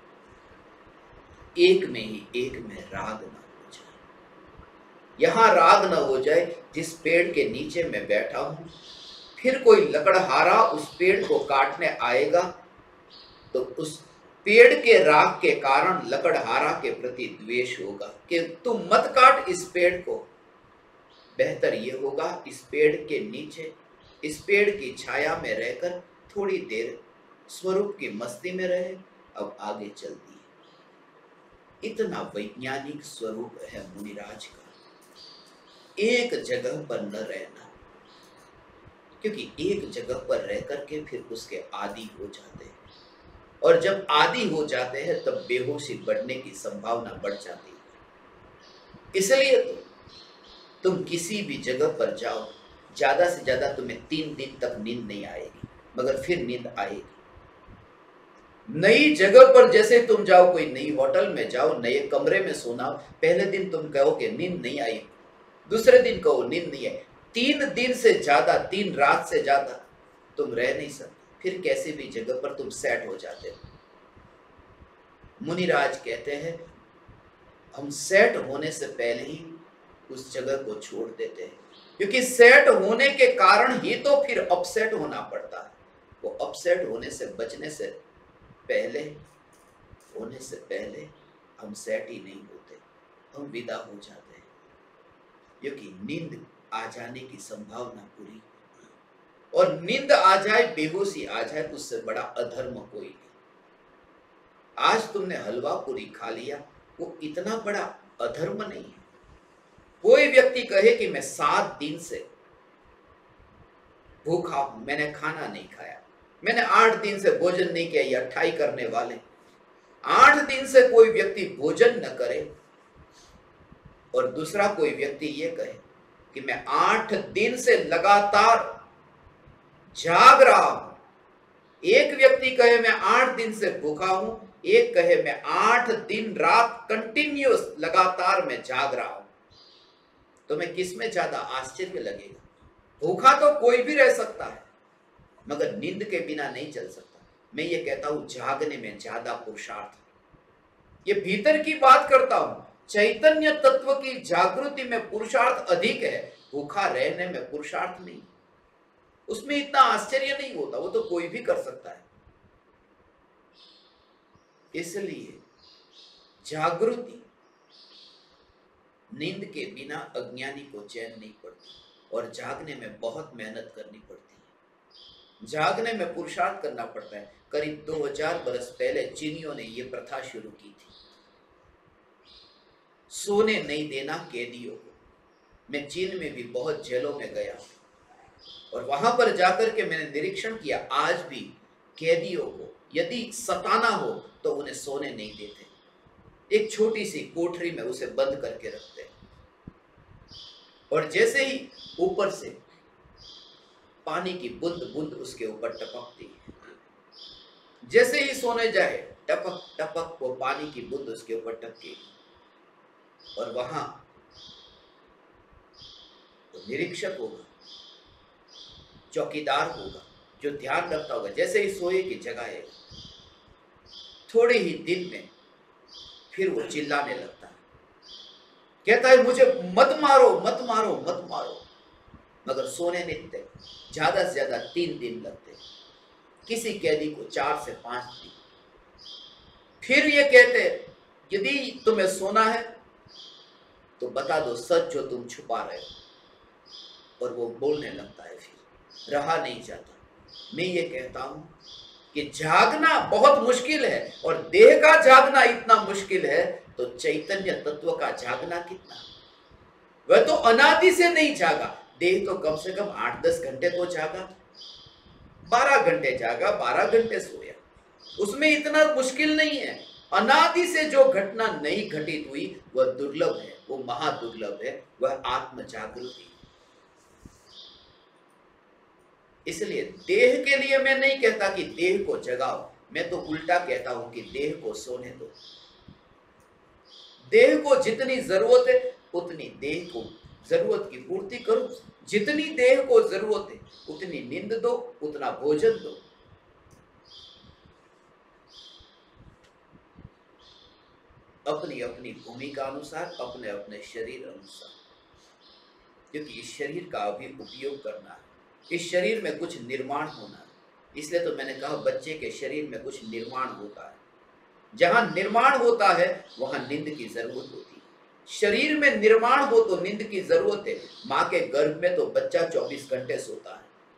एक में ही एक में राग न हो जाए। यहां राग न हो जाए, जिस पेड़ के नीचे मैं बैठा हूं, फिर कोई लकड़हारा उस पेड़ को काटने आएगा तो उस पेड़ के राग के कारण लकड़हारा के प्रति द्वेष होगा कि तुम मत काट इस पेड़ को। बेहतर यह होगा इस पेड़ के नीचे, इस पेड़ की छाया में रहकर थोड़ी देर स्वरूप की मस्ती में रहे, अब आगे चलती है। इतना वैज्ञानिक स्वरूप है मुनिराज का, एक जगह पर न रहना, क्योंकि एक जगह पर रह करके फिर उसके आदी हो जाते हैं, और जब आदी हो जाते हैं तब बेहोशी बढ़ने की संभावना बढ़ जाती है। इसलिए तुम किसी भी जगह पर जाओ, ज्यादा से ज्यादा तुम्हें 3 दिन तक नींद नहीं आएगी, मगर फिर नींद आएगी। नई जगह पर जैसे तुम जाओ, कोई नई होटल में जाओ, नए कमरे में सोना, पहले दिन तुम कहो कि नींद नहीं आई, दूसरे दिन कहो नींद नहीं आई, 3 दिन से ज्यादा, 3 रात से ज्यादा तुम रह नहीं सकते, फिर कैसी भी जगह पर तुम सेट हो जाते हो। मुनिराज कहते हैं हम सेट होने से पहले ही उस जगह को छोड़ देते हैं, क्योंकि सेट होने के कारण ही तो फिर अपसेट होना पड़ता है। वो अपसेट होने से बचने से पहले, हम सेट ही नहीं होते, हम विदा हो जाते हैं, क्योंकि नींद आ जाने की संभावना पूरी, और नींद आ जाए, बेहोशी आ जाए, उससे बड़ा अधर्म कोई नहीं। आज तुमने हलवा पूरी खा लिया, वो इतना बड़ा अधर्म नहीं है। कोई व्यक्ति कहे कि मैं 7 दिन से भूखा हूं, मैंने खाना नहीं खाया, मैंने 8 दिन से भोजन नहीं किया, ये 28 करने वाले 8 दिन से कोई व्यक्ति भोजन न करे, और दूसरा कोई व्यक्ति ये कहे कि मैं 8 दिन से लगातार जाग रहा हूं। एक व्यक्ति कहे मैं 8 दिन से भूखा हूं, एक कहे मैं 8 दिन रात कंटिन्यूस लगातार मैं जाग रहा हूं, तो मैं किस में ज्यादा आश्चर्य लगेगा? भूखा तो कोई भी रह सकता है, मगर नींद के बिना नहीं चल सकता। मैं ये कहता हूं जागने में ज्यादा पुरुषार्थ, ये भीतर की बात करता हूं, चैतन्य तत्व की जागृति में पुरुषार्थ अधिक है, भूखा रहने में पुरुषार्थ नहीं। उसमें इतना आश्चर्य नहीं होता, वो तो कोई भी कर सकता है। इसलिए जागृति, नींद के बिना अज्ञानी को चैन नहीं पड़ती, और जागने में बहुत मेहनत करनी पड़ती है, जागने में पुरुषार्थ करना पड़ता है। करीब 2000 बरस पहले चीनियों ने यह प्रथा शुरू की थी, सोने नहीं देना कैदियों को। मैं चीन में भी बहुत जेलों में गया, और वहां पर जाकर के मैंने निरीक्षण किया, आज भी कैदियों को यदि सताना हो तो उन्हें सोने नहीं देते, एक छोटी सी कोठरी में उसे बंद करके रखते हैं, और जैसे ही ऊपर से पानी की बूंद बूंद उसके ऊपर टपकती है, जैसे ही सोने जाए टपक टपक वो पानी की बूंद उसके ऊपर टपकेगी, और वहां तो निरीक्षक होगा, चौकीदार होगा, जो ध्यान रखता होगा, जैसे ही सोए की जगह है, थोड़े ही दिन में फिर वो चिल्लाने लगता है, कहता है मुझे मत मारो मत मारो मत मारो, मगर सोने नहीं देते। ज्यादा से ज्यादा 3 दिन लगते, किसी कैदी को 4 से 5 दिन। फिर ये कहते यदि तुम्हें सोना है तो बता दो सच जो तुम छुपा रहे हो, और वो बोलने लगता है, फिर रहा नहीं जाता। मैं ये कहता हूं कि जागना बहुत मुश्किल है, और देह का जागना इतना मुश्किल है, तो चैतन्य तत्व का जागना कितना। वह तो अनादि से नहीं जागा, देह तो कम से कम 8-10 घंटे तो जागा, 12 घंटे जागा, 12 घंटे सोया, उसमें इतना मुश्किल नहीं है। अनादि से जो घटना नहीं घटित हुई वह दुर्लभ है, वो महादुर्लभ है, वह आत्म जागृति। इसलिए देह के लिए मैं नहीं कहता कि देह को जगाओ, मैं तो उल्टा कहता हूं कि देह को सोने दो। देह को जितनी जरूरत है उतनी देह को जरूरत की पूर्ति करो, जितनी देह को जरूरत है उतनी नींद दो, उतना भोजन दो। अपनी अपनी भूमिका अनुसार, अपने अपने शरीर अनुसार, क्योंकि इस शरीर का अभी उपयोग करना है, इस शरीर में कुछ निर्माण होना है। इसलिए तो मैंने कहा बच्चे के शरीर में कुछ निर्माण होता है, जहां निर्माण होता है वहां नींद की जरूरत होती है। शरीर में निर्माण हो तो नींद की जरूरत है। मां के गर्भ में तो बच्चा 24 घंटे सोता है,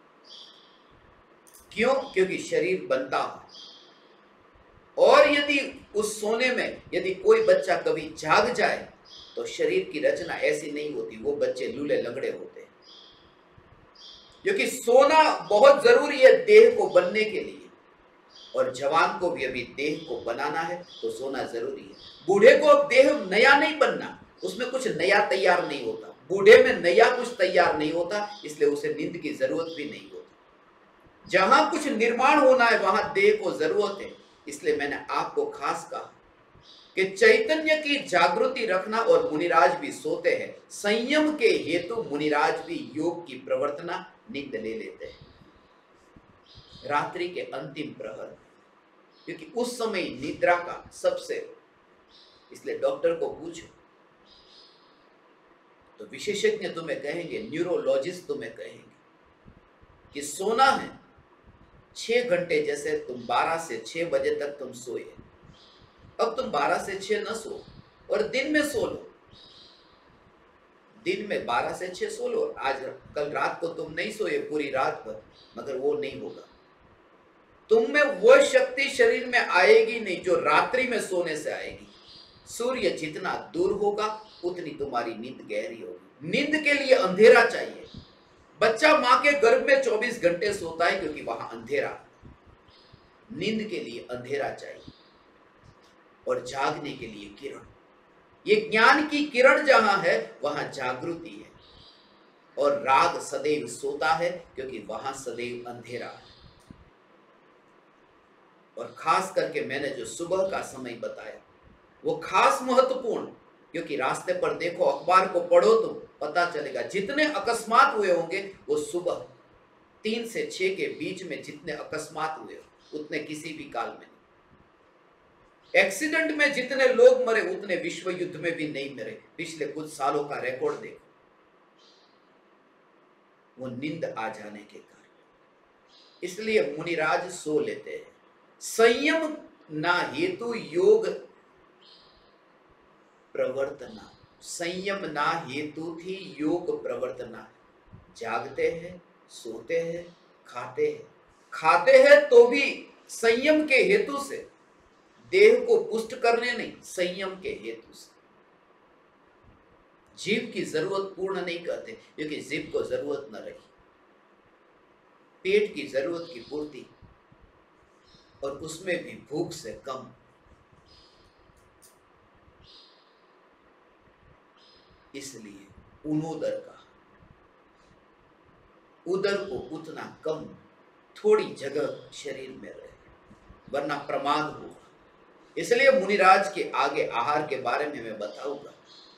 क्यों? क्योंकि शरीर बनता है, और यदि उस सोने में यदि कोई बच्चा कभी जाग जाए तो शरीर की रचना ऐसी नहीं होती, वो बच्चे लूले लंगड़े होते हैं। क्योंकि सोना बहुत जरूरी है देह को बनने के लिए, और जवान को भी अभी देह को बनाना है तो सोना जरूरी है। बूढ़े को अब देह नया नहीं बनना, उसमें कुछ नया तैयार नहीं होता, बूढ़े में नया कुछ तैयार नहीं होता, इसलिए उसे नींद की जरूरत भी नहीं होती। जहां कुछ निर्माण होना है वहां देह को जरूरत है, इसलिए मैंने आपको खास कहा कि चैतन्य की जागृति रखना, और मुनिराज भी सोते हैं। संयम के हेतु मुनिराज भी योग की प्रवर्तना नींद ले लेते हैं रात्रि के अंतिम प्रहर, क्योंकि उस समय निद्रा का सबसे, इसलिए डॉक्टर को पूछो तो विशेषज्ञ तुम्हें कहेंगे, न्यूरोलॉजिस्ट तुम्हें कहेंगे कि सोना है 6 घंटे, जैसे तुम 12 से 6 बजे तक तुम सोए, अब तुम 12 से 6 न सो और दिन में सो लो, दिन में 12 से 6 सो लो। आज कल रात को तुम नहीं सोए पूरी रात भर, मगर वो नहीं होगा। तुम में वो शक्ति शरीर में आएगी नहीं जो रात्रि में सोने से आएगी। सूर्य जितना दूर होगा उतनी तुम्हारी नींद गहरी होगी। नींद के लिए अंधेरा चाहिए। बच्चा मां के गर्भ में 24 घंटे सोता है क्योंकि वहां अंधेरा। नींद के लिए अंधेरा चाहिए और जागने के लिए किरण। ये ज्ञान की किरण जहां है वहां जागृति है, और राग सदैव सोता है क्योंकि वहां सदैव अंधेरा है। और खास करके मैंने जो सुबह का समय बताया वो खास महत्वपूर्ण, क्योंकि रास्ते पर देखो, अखबार को पढ़ो तो पता चलेगा जितने अकस्मात हुए होंगे वो सुबह 3 से 6 के बीच में जितने अकस्मात हुए उतने किसी भी काल में नहीं। एक्सीडेंट में जितने लोग मरे उतने विश्व युद्ध में भी नहीं मरे। पिछले कुछ सालों का रिकॉर्ड देखो, वो नींद आ जाने के कारण। इसलिए मुनिराज सो लेते हैं। संयम ना हेतु योग प्रवर्तना, संयम ना हेतु थी योग प्रवर्तना। जागते हैं, सोते हैं, खाते हैं, खाते हैं तो भी संयम के हेतु से, देह को पुष्ट करने नहीं, संयम के हेतु से। जीव की जरूरत पूर्ण नहीं करते क्योंकि जीव को जरूरत न रही। पेट की जरूरत की पूर्ति, और उसमें भी भूख से कम। इसलिए उनोदर का, उदर को उतना कम, थोड़ी जगह शरीर में रहे, वरना प्रमाद होगा। इसलिए मुनिराज के आगे आहार के बारे में मैं बताऊंगा।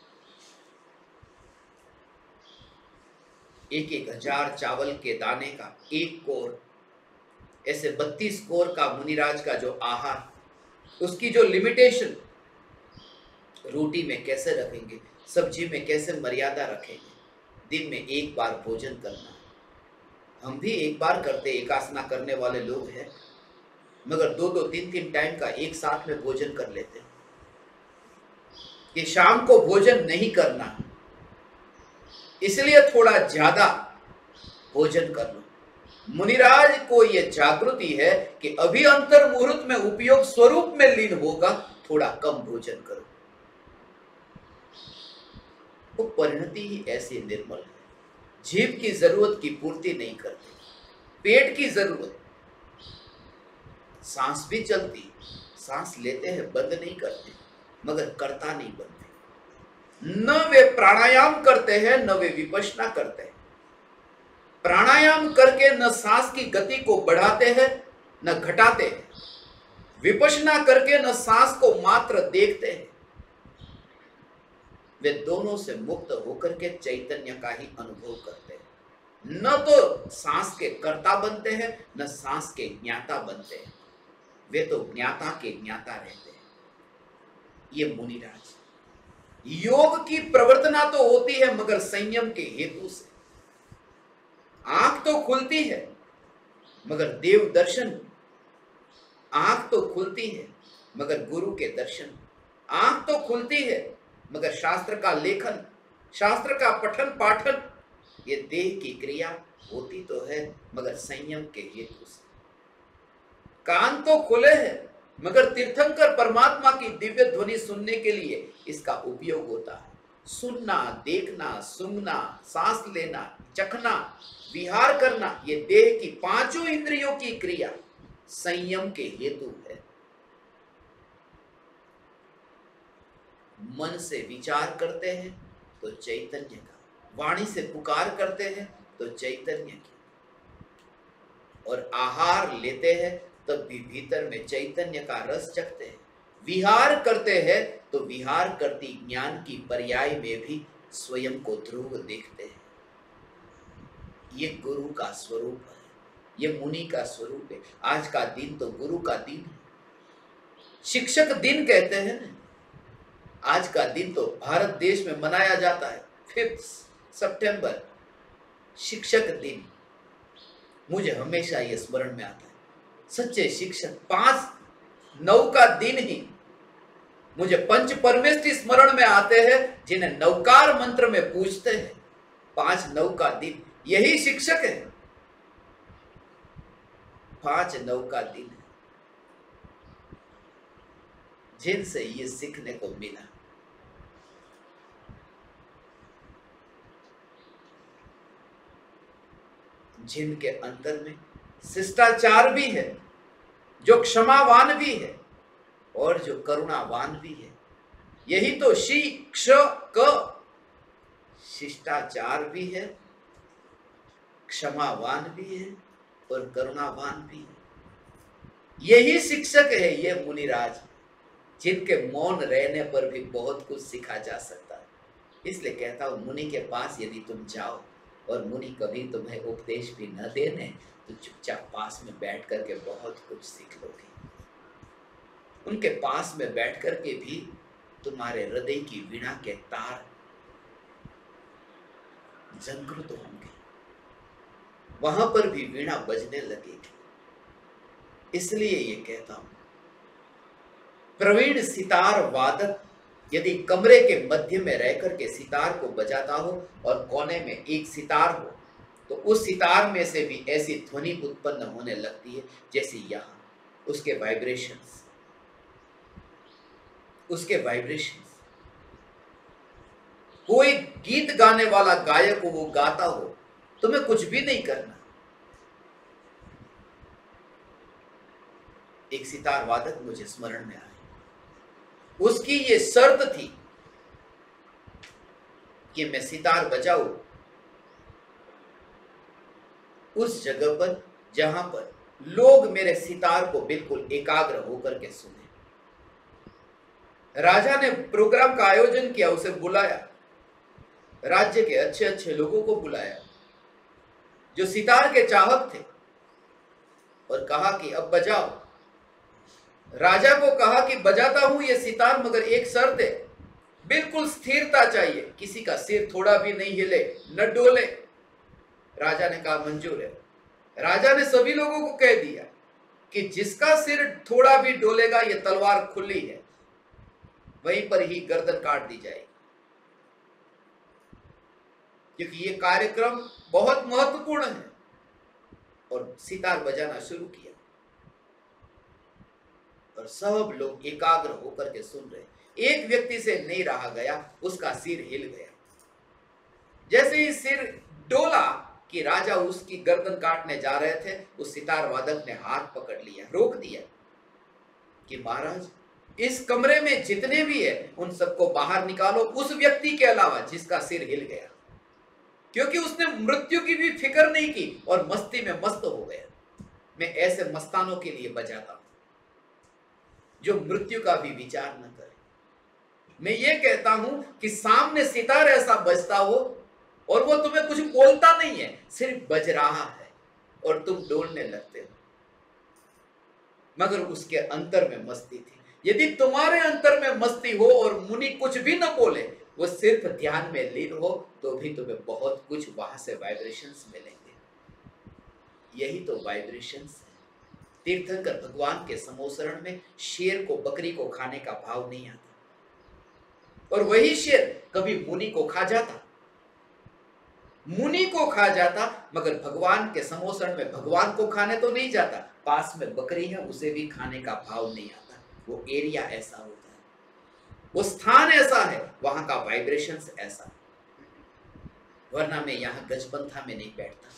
1,000 चावल के दाने का 1 कोर, ऐसे 32 कोर का मुनिराज का जो आहार, उसकी जो लिमिटेशन, रोटी में कैसे रखेंगे, सब्जी में कैसे मर्यादा रखेंगे, दिन में 1 बार भोजन करना। हम भी 1 बार करते, एकासना करने वाले लोग हैं, मगर 2-2, 3-3 टाइम का एक साथ में भोजन कर लेते हैं। कि शाम को भोजन नहीं करना, इसलिए थोड़ा ज्यादा भोजन कर लो। मुनिराज को यह जागृति है कि अभी अंतर मुहूर्त में उपयोग स्वरूप में लीन होगा, थोड़ा कम भोजन करो। वो परिणति ही ऐसी निर्मल है। जीव की जरूरत की पूर्ति नहीं करते, पेट की जरूरत। सांस भी चलती, सांस लेते हैं, बंद नहीं करते, मगर कर्ता नहीं बनते। न वे प्राणायाम करते हैं, न वे विपश्यना करते हैं। प्राणायाम करके न सांस की गति को बढ़ाते हैं न घटाते हैं। विपश्यना करके न सांस को मात्र देखते हैं। वे दोनों से मुक्त होकर के चैतन्य का ही अनुभव करते हैं। न तो सांस के कर्ता बनते हैं, न सांस के ज्ञाता बनते हैं। वे तो ज्ञाता के ज्ञाता रहते हैं। ये मुनिराज। योग की प्रवर्तना तो होती है मगर संयम के हेतु से। आंख तो खुलती है मगर देव दर्शन, आंख तो खुलती है मगर गुरु के दर्शन, आंख तो खुलती है मगर शास्त्र का लेखन, शास्त्र का पठन पाठन, ये देह की क्रिया होती तो है मगर संयम के हेतु से। कान तो खुले हैं मगर तीर्थंकर परमात्मा की दिव्य ध्वनि सुनने के लिए इसका उपयोग होता है। सुनना, देखना, सूंघना, सांस लेना, चखना, विहार करना, ये देह की 5 इंद्रियों की क्रिया संयम के हेतु है। मन से विचार करते हैं तो चैतन्य का, वाणी से पुकार करते हैं तो चैतन्य की, और आहार लेते हैं तब भी भीतर में चैतन्य का रस चखते हैं। विहार करते हैं तो विहार करती ज्ञान की पर्याय में भी स्वयं को ध्रुव देखते हैं। ये गुरु का स्वरूप है, ये मुनि का स्वरूप है। आज का दिन तो गुरु का दिन है, शिक्षक दिन कहते हैं ना। आज का दिन तो भारत देश में मनाया जाता है 5 सितंबर, शिक्षक दिन। मुझे हमेशा ये स्मरण में आता है, सच्चे शिक्षक 5/9 का दिन ही मुझे पंच परमेष्ठी स्मरण में आते हैं, जिन्हें नवकार मंत्र में पूछते हैं। 5/9 का दिन, यही शिक्षक है। 5/9 का दिन है, जिनसे ये सीखने को मिला। जिनके अंतर में शिष्टाचार भी है, जो क्षमावान भी है और जो करुणावान भी है। यही तो शिक्षक, शिष्टाचार भी है, क्षमावान भी है और करुणावान भी है। यही शिक्षक है ये मुनिराज, जिनके मौन रहने पर भी बहुत कुछ सीखा जा सकता है। इसलिए कहता हूं, मुनि के पास यदि तुम जाओ और मुनि कभी तुम्हें उपदेश भी न देने, तो चुपचाप पास में बैठ करके बहुत कुछ सीख लोगे। उनके पास में बैठ करके भी तुम्हारे हृदय की वीणा के तार जागृत होंगे, वहां पर भी वीणा बजने लगेगी। इसलिए ये कहता हूं, प्रवीण सितार वादक यदि कमरे के मध्य में रह करके सितार को बजाता हो और कोने में एक सितार हो, तो उस सितार में से भी ऐसी ध्वनि उत्पन्न होने लगती है जैसे यहां उसके वाइब्रेशंस, उसके वाइब्रेशंस। कोई गीत गाने वाला गायक हो, वो गाता हो, तुम्हें कुछ भी नहीं करना। एक सितार वादक मुझे स्मरण में आया, उसकी ये शर्त थी कि मैं सितार बजाऊं उस जगह पर जहां पर लोग मेरे सितार को बिल्कुल एकाग्र होकर के सुने। राजा ने प्रोग्राम का आयोजन किया, उसे बुलाया, राज्य के अच्छे अच्छे लोगों को बुलाया जो सितार के चाहक थे, और कहा कि अब बजाओ। राजा को कहा कि बजाता हूं ये सितार, मगर एक शर्त है, बिल्कुल स्थिरता चाहिए, किसी का सिर थोड़ा भी नहीं हिले, न डोले। राजा ने कहा मंजूर है। राजा ने सभी लोगों को कह दिया कि जिसका सिर थोड़ा भी डोलेगा, ये तलवार खुली है, वहीं पर ही गर्दन काट दी जाएगी। क्योंकि ये कार्यक्रम बहुत महत्वपूर्ण है। और सितार बजाना शुरू किया और सब लोग एकाग्र होकर के सुन रहे। एक व्यक्ति से नहीं रहा गया, उसका सिर हिल गया। जैसे ही सिर डोला कि राजा उसकी गर्दन काटने जा रहे थे, उस सितार वादक ने हाथ पकड़ लिया, रोक दिया कि महाराज, इस कमरे में जितने भी है उन सबको बाहर निकालो, उस व्यक्ति के अलावा जिसका सिर हिल गया। क्योंकि उसने मृत्यु की भी फिक्र नहीं की और मस्ती में मस्त हो गया। मैं ऐसे मस्तानों के लिए बजाता हूं जो मृत्यु का भी विचार न करे। मैं ये कहता हूं कि सामने सितार ऐसा बजता हो और वो तुम्हें कुछ बोलता नहीं है, सिर्फ बज रहा है और तुम डोलने लगते हो, मगर उसके अंतर में मस्ती थी। यदि तुम्हारे अंतर में मस्ती हो और मुनि कुछ भी न बोले, वो सिर्फ ध्यान में लीन हो, तो भी तुम्हें बहुत कुछ वहां से वाइब्रेशंस मिलेंगे। यही तो वाइब्रेशंस है। तीर्थंकर भगवान के समोसरण में शेर को बकरी को खाने का भाव नहीं आता, और वही शेर कभी मुनि को खा जाता, मुनि को खा जाता, मगर भगवान के समोसरण में भगवान को खाने तो नहीं जाता। पास में बकरी है, उसे भी खाने का भाव नहीं आता। वो एरिया ऐसा होता है, वो स्थान ऐसा है, वहां का वाइब्रेशंस ऐसा है। वरना मैं यहां गजपंथा में नहीं बैठता,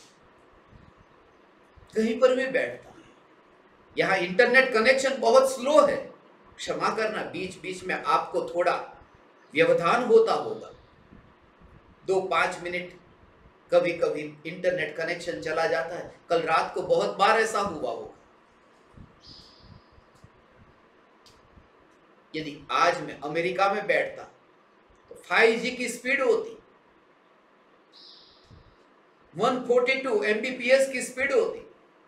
कहीं पर भी बैठता। यहां इंटरनेट कनेक्शन बहुत स्लो है, क्षमा करना, बीच बीच में आपको थोड़ा व्यवधान होता होगा। 2-5 मिनट कभी कभी इंटरनेट कनेक्शन चला जाता है। कल रात को बहुत बार ऐसा हुआ होगा। यदि आज मैं अमेरिका में बैठता तो 5G की स्पीड होती, 142 Mbps की स्पीड होती।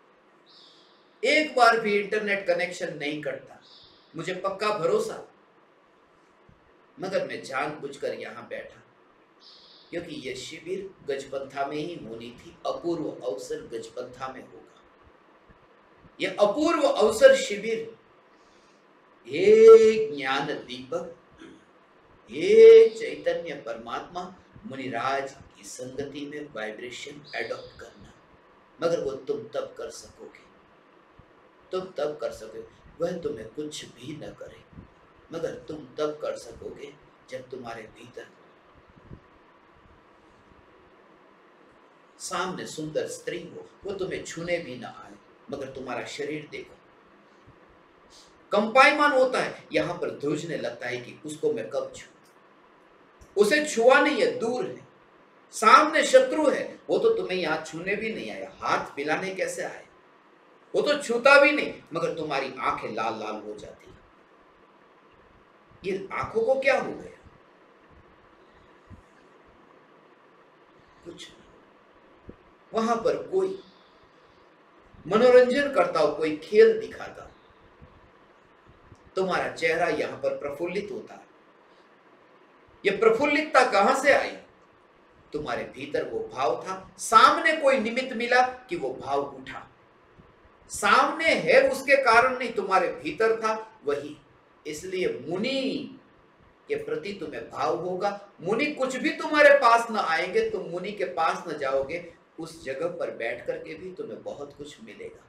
एक बार भी इंटरनेट कनेक्शन नहीं करता, मुझे पक्का भरोसा। मगर मैं जानबूझकर यहां बैठा क्योंकि यह शिविर गजपंथा में ही होनी थी। अपूर्व अवसर गजपंथा में होगा। यह अपूर्व अवसर शिविर, हे ज्ञान दीपक, हे चैतन्य परमात्मा, मुनिराज की संगति में वाइब्रेशन एडॉप्ट करना। मगर वो तुम तब कर सकोगे, तुम तब कर सकोगे। वह तुम्हें कुछ भी न करे, मगर तुम तब कर सकोगे जब तुम्हारे भीतर सामने सुंदर स्त्री हो, वो तुम्हें छूने भी ना आए, मगर तुम्हारा शरीर देखो कंपायमान होता है, यहां पर ध्रुजने लगता है कि उसको मैं कब छू। उसे छुआ नहीं है, दूर है, सामने शत्रु है, वो तो तुम्हें यहां छूने भी नहीं आया, हाथ मिलाने कैसे आए, वो तो छूता भी नहीं, मगर तुम्हारी आंखें लाल लाल हो जाती है। ये आंखों को क्या हो गया? कुछ नहीं। वहां पर कोई मनोरंजन करता हो, कोई खेल दिखाता, तुम्हारा चेहरा यहां पर प्रफुल्लित होता है। यह प्रफुल्लितता कहां से आई? तुम्हारे भीतर वो भाव था, सामने कोई निमित्त मिला कि वो भाव उठा। सामने है उसके कारण नहीं, तुम्हारे भीतर था वही। इसलिए मुनि के प्रति तुम्हें भाव होगा। मुनि कुछ भी तुम्हारे पास न आएंगे, तुम मुनि के पास न जाओगे, उस जगह पर बैठ करके भी तुम्हें बहुत कुछ मिलेगा।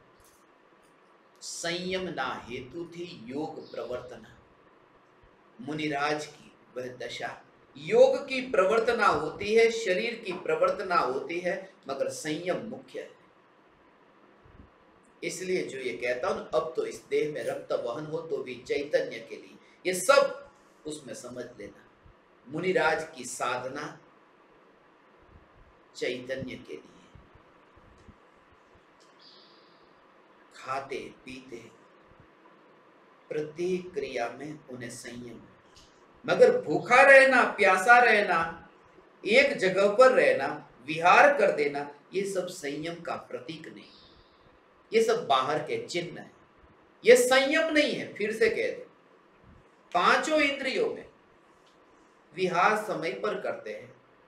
संयम ना हेतु थी योग प्रवर्तना। मुनिराज की वह दशा, योग की प्रवर्तना होती है, शरीर की प्रवर्तना होती है, मगर संयम मुख्य है। इसलिए जो ये कहता हूं, अब तो इस देह में रक्त वहन हो तो भी चैतन्य के लिए, ये सब उसमें समझ लेना। मुनिराज की साधना चैतन्य के लिए, खाते पीते प्रत्येक क्रिया में उन्हें संयम, मगर भूखा रहना, प्यासा रहना, एक जगह पर रहना, विहार कर देना, ये सब संयम का प्रतीक नहीं, ये सब बाहर के चिन्ह है, ये संयम नहीं है। फिर से कह दो, पांचों इंद्रियों में विहार समय पर करते हैं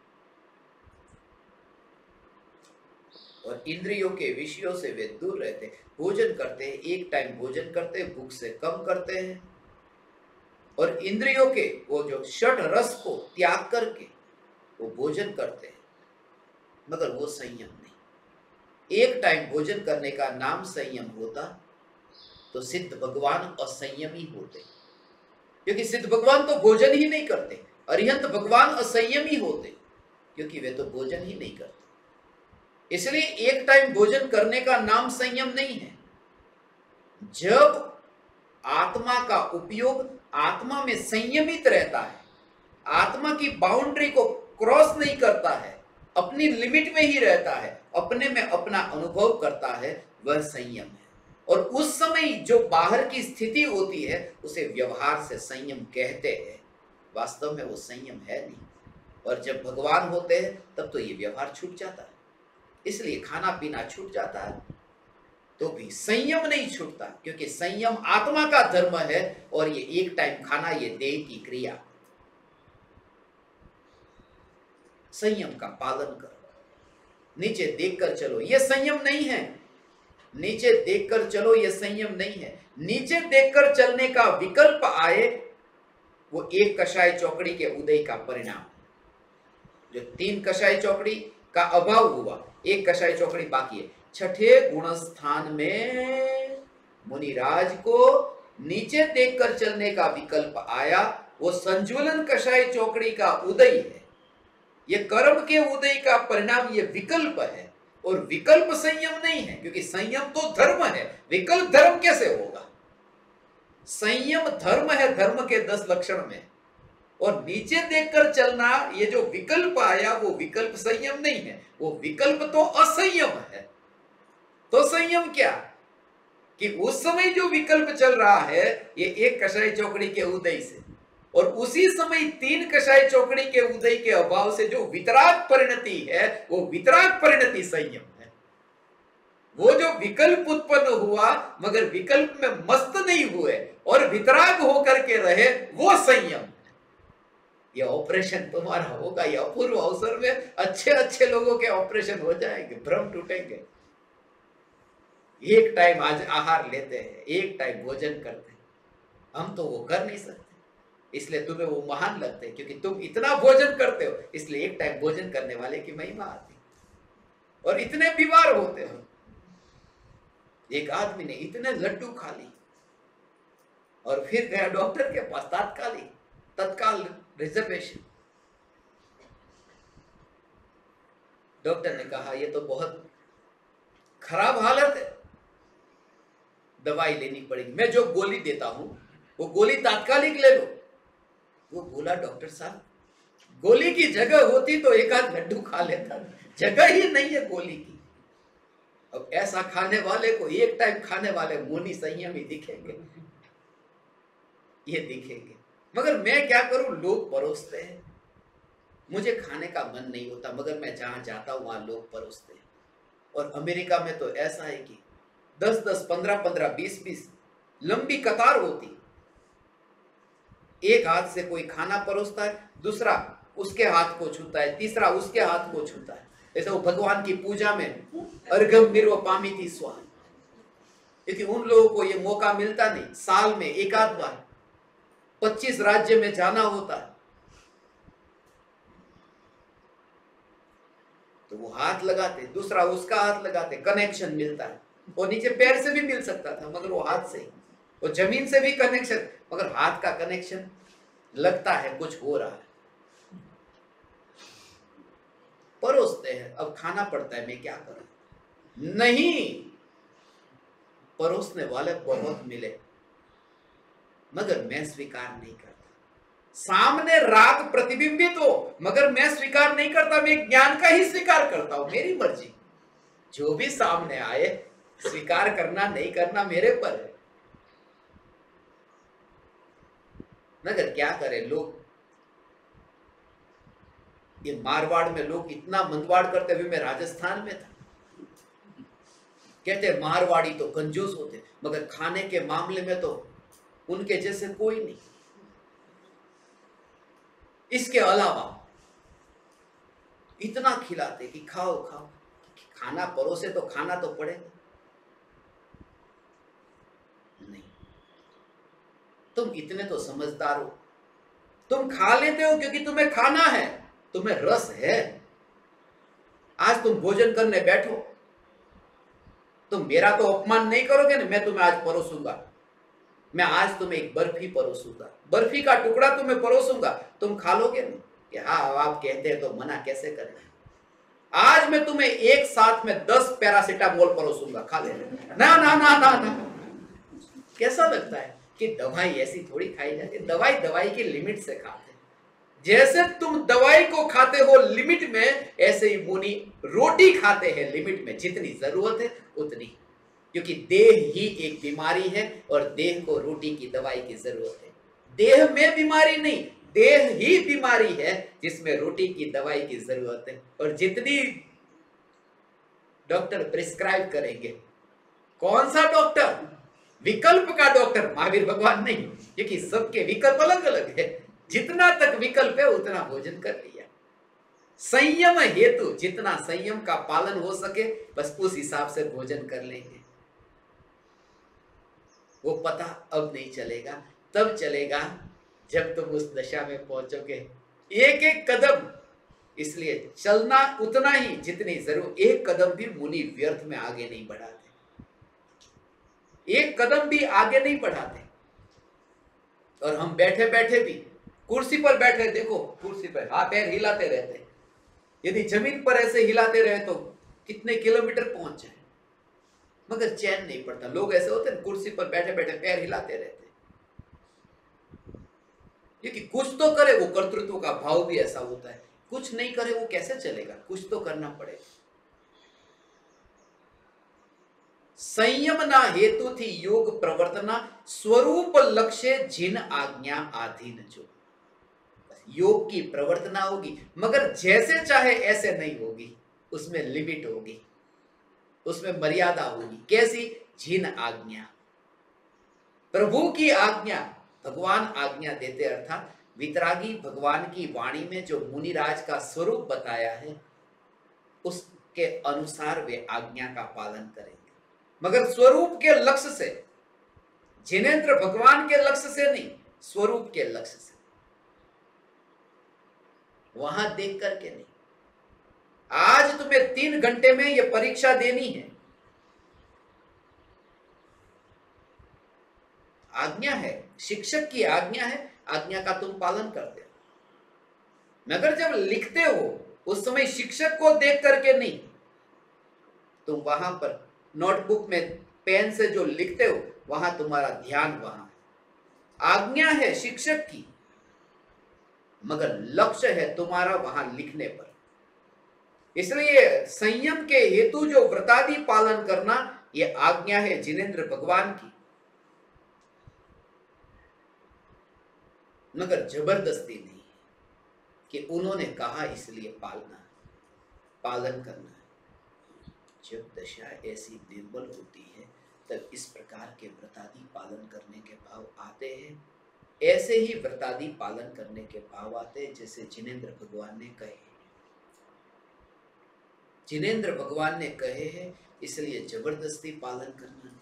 और इंद्रियों के विषयों से वे दूर रहते हैं। भोजन करते हैं, एक टाइम भोजन करते हैं, भूख से कम करते हैं, और इंद्रियों के वो जो षट रस को त्याग करके वो भोजन करते हैं, मगर वो संयम नहीं। एक टाइम भोजन करने का नाम संयम होता तो सिद्ध भगवान असंयमी होते, क्योंकि सिद्ध भगवान तो भोजन ही नहीं करते। अरिहंत भगवान असंयमी होते क्योंकि वे तो भोजन ही नहीं करते। इसलिए एक टाइम भोजन करने का नाम संयम नहीं है। जब आत्मा का उपयोग आत्मा में संयमित रहता है, आत्मा की बाउंड्री को क्रॉस नहीं करता है, अपनी लिमिट में ही रहता है, अपने में अपना अनुभव करता है, वह संयम है। और उस समय जो बाहर की स्थिति होती है उसे व्यवहार से संयम कहते हैं, वास्तव में वो संयम है नहीं। और जब भगवान होते हैं तब तो ये व्यवहार छूट जाता है। इसलिए खाना पीना छूट जाता है तो भी संयम नहीं छूटता, क्योंकि संयम आत्मा का धर्म है। और ये एक टाइम खाना, ये देह की क्रिया, संयम का पालन करो। नीचे देखकर चलो, ये संयम नहीं है। नीचे देखकर चलो, ये संयम नहीं है। नीचे देखकर चलने का विकल्प आए, वो एक कषाय चौकड़ी के उदय का परिणाम। जो 3 कषाय चौकड़ी का अभाव हुआ, एक कषाय चौकड़ी बाकी है। छठे गुण स्थान में मुनिराज को नीचे देखकर चलने का विकल्प आया, वो संज्वलन कषाय चौकड़ी का उदय है। ये कर्म के उदय का परिणाम, ये विकल्प है। और विकल्प संयम नहीं है, क्योंकि संयम तो धर्म है, विकल्प धर्म कैसे होगा? संयम धर्म है, धर्म के 10 लक्षण में। और नीचे देखकर चलना, ये जो विकल्प आया वो विकल्प संयम नहीं है, वो विकल्प तो असंयम है। तो संयम क्या? कि उस समय जो विकल्प चल रहा है ये एक कषाय चौकड़ी के उदय से, और उसी समय 3 कषाय चौकड़ी के उदय के अभाव से जो वितराग परिणति है वो वितराग परिणति संयम है। वो जो विकल्प उत्पन्न हुआ मगर विकल्प में मस्त नहीं हुए और वितराग होकर के रहे, वो संयम। ये ऑपरेशन तुम्हारा होगा, ये अपूर्व अवसर में अच्छे अच्छे लोगों के ऑपरेशन हो जाएंगे, भ्रम टूटेंगे। एक टाइम आज आहार लेते हैं, एक टाइम भोजन करते हैं, हम तो वो कर नहीं सकते, इसलिए तुम्हें वो महान लगते हैं, क्योंकि तुम इतना भोजन करते हो, इसलिए एक टाइम भोजन करने वाले की महिमा आती। और इतने बीमार होते हो, एक आदमी ने इतने लड्डू खा ली और फिर गया डॉक्टर के पास, तत्काल रिजर्वेशन। डॉक्टर ने कहा ये तो बहुत खराब हालत है, दवाई लेनी पड़ेगी, मैं जो गोली देता हूं वो गोली तात्कालिक ले लो। वो बोला डॉक्टर साहब गोली की जगह होती तो एक आध लड्डू खा लेता, जगह ही नहीं है गोली की। अब ऐसा खाने वाले को, एक टाइम खाने वाले मुनि संयमी दिखेंगे, ये दिखेंगे। मगर मैं क्या करूं, लोग परोसते हैं, मुझे खाने का मन नहीं होता मगर मैं जहां जाता हूं वहां लोग परोसते हैं। और अमेरिका में तो ऐसा है कि 10-10, 15-15, 20-20 लंबी कतार होती, एक हाथ से कोई खाना परोसता है, दूसरा उसके हाथ को छूता है, तीसरा उसके हाथ को छूता है। जैसे वो भगवान की पूजा में अर्घम निर्व पामिति स्वाहा, क्योंकि उन लोगों को ये मौका मिलता नहीं, साल में एक आध बार 25 राज्य में जाना होता है, तो वो हाथ लगाते, दूसरा उसका हाथ लगाते, कनेक्शन मिलता है। और नीचे पैर से भी मिल सकता था मगर वो हाथ से ही, वो जमीन से भी कनेक्शन, मगर हाथ का कनेक्शन लगता है कुछ हो रहा है। परोसते हैं, अब खाना पड़ता है, मैं क्या करूं? नहीं, परोसने वाले बहुत मिले मगर मैं स्वीकार नहीं करता। सामने राग प्रतिबिंबित हो मगर मैं स्वीकार नहीं करता, मैं ज्ञान का ही स्वीकार करता हूं, मेरी मर्जी, जो भी सामने आए स्वीकार करना नहीं करना मेरे पर है। मगर क्या करें लोग, ये मारवाड़ में लोग इतना मंदवाड़ करते हुए, मैं राजस्थान में था, कहते मारवाड़ी तो कंजूस होते मगर खाने के मामले में तो उनके जैसे कोई नहीं। इसके अलावा इतना खिलाते कि खाओ खाओ, खाना परोसे तो खाना तो पड़ेगा। नहीं, तुम इतने तो समझदार हो, तुम खा लेते हो क्योंकि तुम्हें खाना है, तुम्हें रस है। आज तुम भोजन करने बैठो, तुम मेरा तो अपमान नहीं करोगे ना, मैं तुम्हें आज परोसूंगा, मैं आज तुम्हें एक बर्फी परोसूंगा, बर्फी का टुकड़ा तुम्हें परोसूंगा, तुम खा लोगे ना कि हाँ आप कहते हैं तो मना कैसे करना। आज मैं तुम्हें एक साथ में 10 पैरासीटामोल परोसूंगा, खा लेना। ना ना ना ना ना, कैसा लगता है कि दवाई ऐसी थोड़ी खाई जाती है, दवाई दवाई की लिमिट से खाते हैं। जैसे तुम दवाई को खाते हो लिमिट में, ऐसे ही मुनि रोटी खाते हैं लिमिट में, जितनी जरूरत है उतनी, क्योंकि देह ही एक बीमारी है और देह को रोटी की दवाई की जरूरत है। देह में बीमारी नहीं, देह ही बीमारी है जिसमें रोटी की दवाई की जरूरत है। और जितनी डॉक्टर प्रिस्क्राइब करेंगे, कौन सा डॉक्टर? विकल्प का डॉक्टर, महावीर भगवान नहीं, क्योंकि सबके विकल्प अलग अलग है। जितना तक विकल्प है उतना भोजन कर लिया। संयम हेतु जितना संयम का पालन हो सके बस उस हिसाब से भोजन कर लेंगे। वो पता अब नहीं चलेगा, तब चलेगा जब तुम उस दशा में पहुंचोगे। एक एक कदम इसलिए चलना उतना ही जितनी जरूर, एक कदम भी मुनि व्यर्थ में आगे नहीं बढ़ाते, एक कदम भी आगे नहीं बढ़ाते। और हम बैठे बैठे भी कुर्सी पर बैठे, देखो कुर्सी पर हाथ पैर हिलाते रहते, यदि जमीन पर ऐसे हिलाते रहे तो कितने किलोमीटर पहुंच जाए, मगर चैन नहीं पड़ता। लोग ऐसे होते हैं कुर्सी पर बैठे बैठे पैर हिलाते रहते, क्योंकि कुछ तो करे, वो कर्तृत्व का भाव भी ऐसा होता है, कुछ नहीं करे वो कैसे चलेगा, कुछ तो करना पड़ेगा। संयम ना हेतु थी योग प्रवर्तना, स्वरूप लक्ष्य जिन आज्ञा अधीन जो। योग की प्रवर्तना होगी मगर जैसे चाहे ऐसे नहीं होगी, उसमें लिमिट होगी, उसमें मर्यादा होगी। कैसी? जिन आज्ञा, प्रभु की आज्ञा, भगवान आज्ञा देते अर्थात वितरागी भगवान की वाणी में जो मुनिराज का स्वरूप बताया है उसके अनुसार वे आज्ञा का पालन करेंगे, मगर स्वरूप के लक्ष्य से, जिनेंद्र भगवान के लक्ष्य से नहीं, स्वरूप के लक्ष्य से, वहां देख करके नहीं। आज तुम्हें 3 घंटे में यह परीक्षा देनी है, आज्ञा है, शिक्षक की आज्ञा है, आज्ञा का तुम पालन करते हो। मगर जब लिखते हो उस समय शिक्षक को देख करके नहीं, तुम वहां पर नोटबुक में पेन से जो लिखते हो वहां तुम्हारा ध्यान वहां है। आज्ञा है शिक्षक की मगर लक्ष्य है तुम्हारा वहां लिखने पर। इसलिए संयम के हेतु जो व्रतादि पालन करना, यह आज्ञा है जिनेंद्र भगवान की, मगर जबरदस्ती नहीं कि उन्होंने कहा इसलिए पालना, पालन करना है। जब दशा ऐसी निर्बल होती है तब इस प्रकार के व्रतादि पालन करने के भाव आते हैं। ऐसे ही व्रतादि पालन करने के भाव आते हैं जैसे जिनेंद्र भगवान ने कहे। जिनेंद्र भगवान ने कहे हैं, इसलिए जबरदस्ती पालन करना।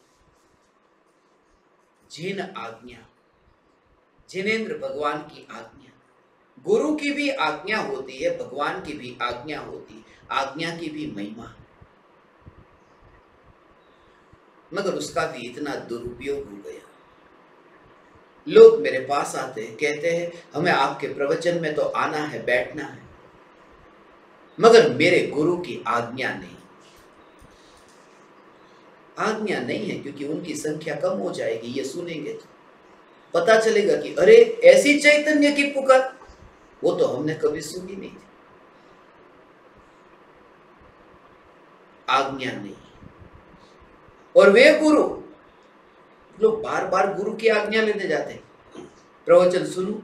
जिन आज्ञा, जिनेंद्र भगवान की आज्ञा, गुरु की भी आज्ञा होती है, भगवान की भी आज्ञा होती है, आज्ञा की भी महिमा, मगर उसका भी इतना दुरुपयोग हो गया। लोग मेरे पास आते हैं, कहते हैं हमें आपके प्रवचन में तो आना है, बैठना है, मगर मेरे गुरु की आज्ञा नहीं। आज्ञा नहीं है क्योंकि उनकी संख्या कम हो जाएगी, ये सुनेंगे तो पता चलेगा कि अरे ऐसी चैतन्य की पुकार, वो तो हमने कभी सुनी नहीं थी। आज्ञा नहीं। और वे गुरु, लोग बार बार गुरु की आज्ञा लेने जाते हैं, प्रवचन सुनो,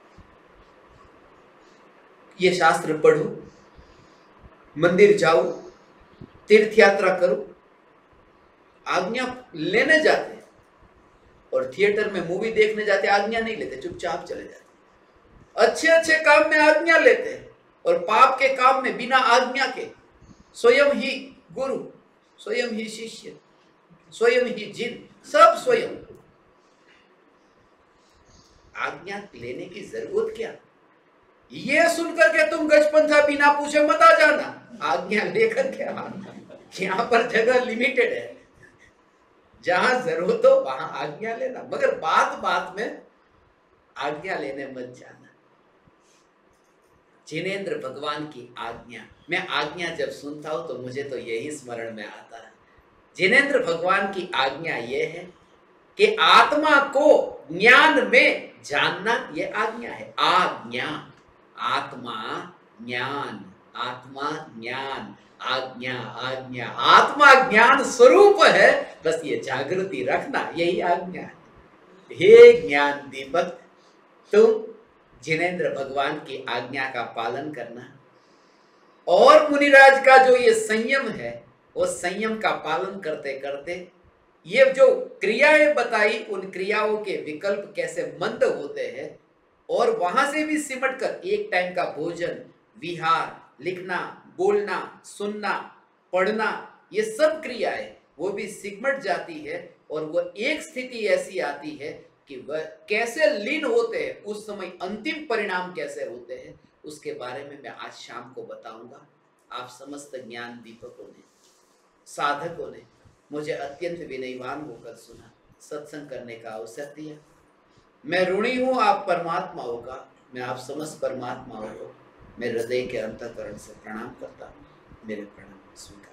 ये शास्त्र पढ़ो, मंदिर जाओ, तीर्थ यात्रा करो, आज्ञा लेने जाते हैं। और थिएटर में मूवी देखने जाते, आज्ञा नहीं लेते, चुपचाप चले जाते। अच्छे अच्छे काम में आज्ञा लेते हैं और पाप के काम में बिना आज्ञा के स्वयं ही गुरु, स्वयं ही शिष्य, स्वयं ही जिन, सब स्वयं। आज्ञा लेने की जरूरत क्या? ये सुनकर के तुम गजपंथा बिना पूछे मत आ जाना, आज्ञा लेकर के आना। यहां पर जगह लिमिटेड है, जहां जरूरत हो वहां आज्ञा लेना, मगर बात बात में आज्ञा लेने मत जाना। जिनेंद्र भगवान की आज्ञा, मैं आज्ञा जब सुनता हूं तो मुझे तो यही स्मरण में आता है। जिनेंद्र भगवान की आज्ञा यह है कि आत्मा को ज्ञान में जानना, यह आज्ञा है। आज्ञा, आत्मा ज्ञान, आत्मा ज्ञान, आज्ञा, आज्ञा, आत्मा ज्ञान स्वरूप है, बस ये जागृति रखना, यही आज्ञा है। हे ज्ञान दीपक, तुम जिनेंद्र भगवान की आज्ञा का पालन करना, और मुनिराज का जो ये संयम है, वो संयम का पालन करते करते ये जो क्रियाएं बताई, उन क्रियाओं के विकल्प कैसे मंद होते हैं, और वहां से भी सिमट कर एक टाइम का भोजन, विहार, लिखना, बोलना, सुनना, पढ़ना, ये सब क्रियाएं वो भी सिमट जाती है, और वह एक स्थिति ऐसी आती है कि वह कैसे लीन होते हैं, उस समय अंतिम परिणाम कैसे होते हैं, उसके बारे में मैं आज शाम को बताऊंगा। आप समस्त ज्ञान दीपकों ने, साधकों ने मुझे अत्यंत विनयवान होकर सुना, सत्संग करने का अवसर दिया। मैं ऋणी हूं आप परमात्माओं का, मैं आप समस्त परमात्माओं को मैं हृदय के अंतःकरण से प्रणाम करता हूं। मेरे प्रणाम स्वीकार।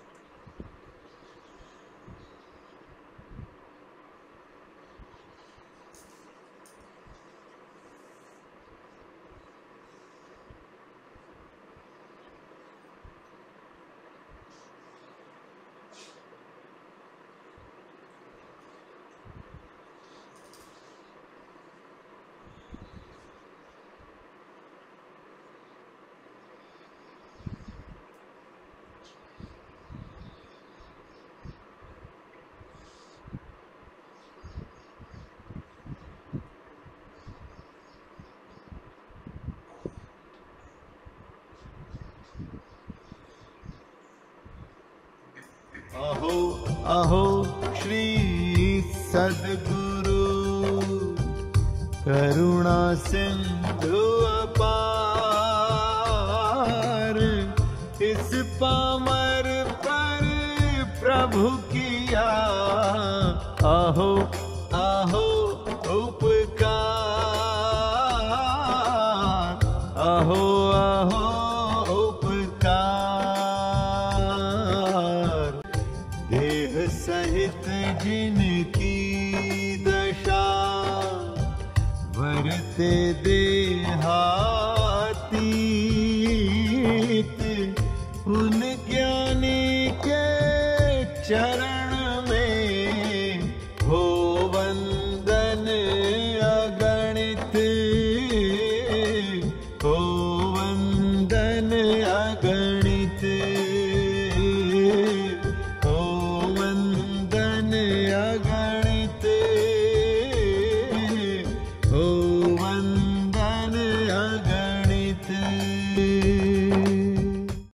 अहो श्री सद्गुरु करुणा सिंधु अपार, इस पामर पर प्रभु किया आहो आहो उपकार, आहो आहो उपकार। देह सहित जिनकी दशा वरते देहातीत, उन ज्ञानी के चरण में हो वंदन अगणित, हो वंदन अगणित, हो वंदन अगणित।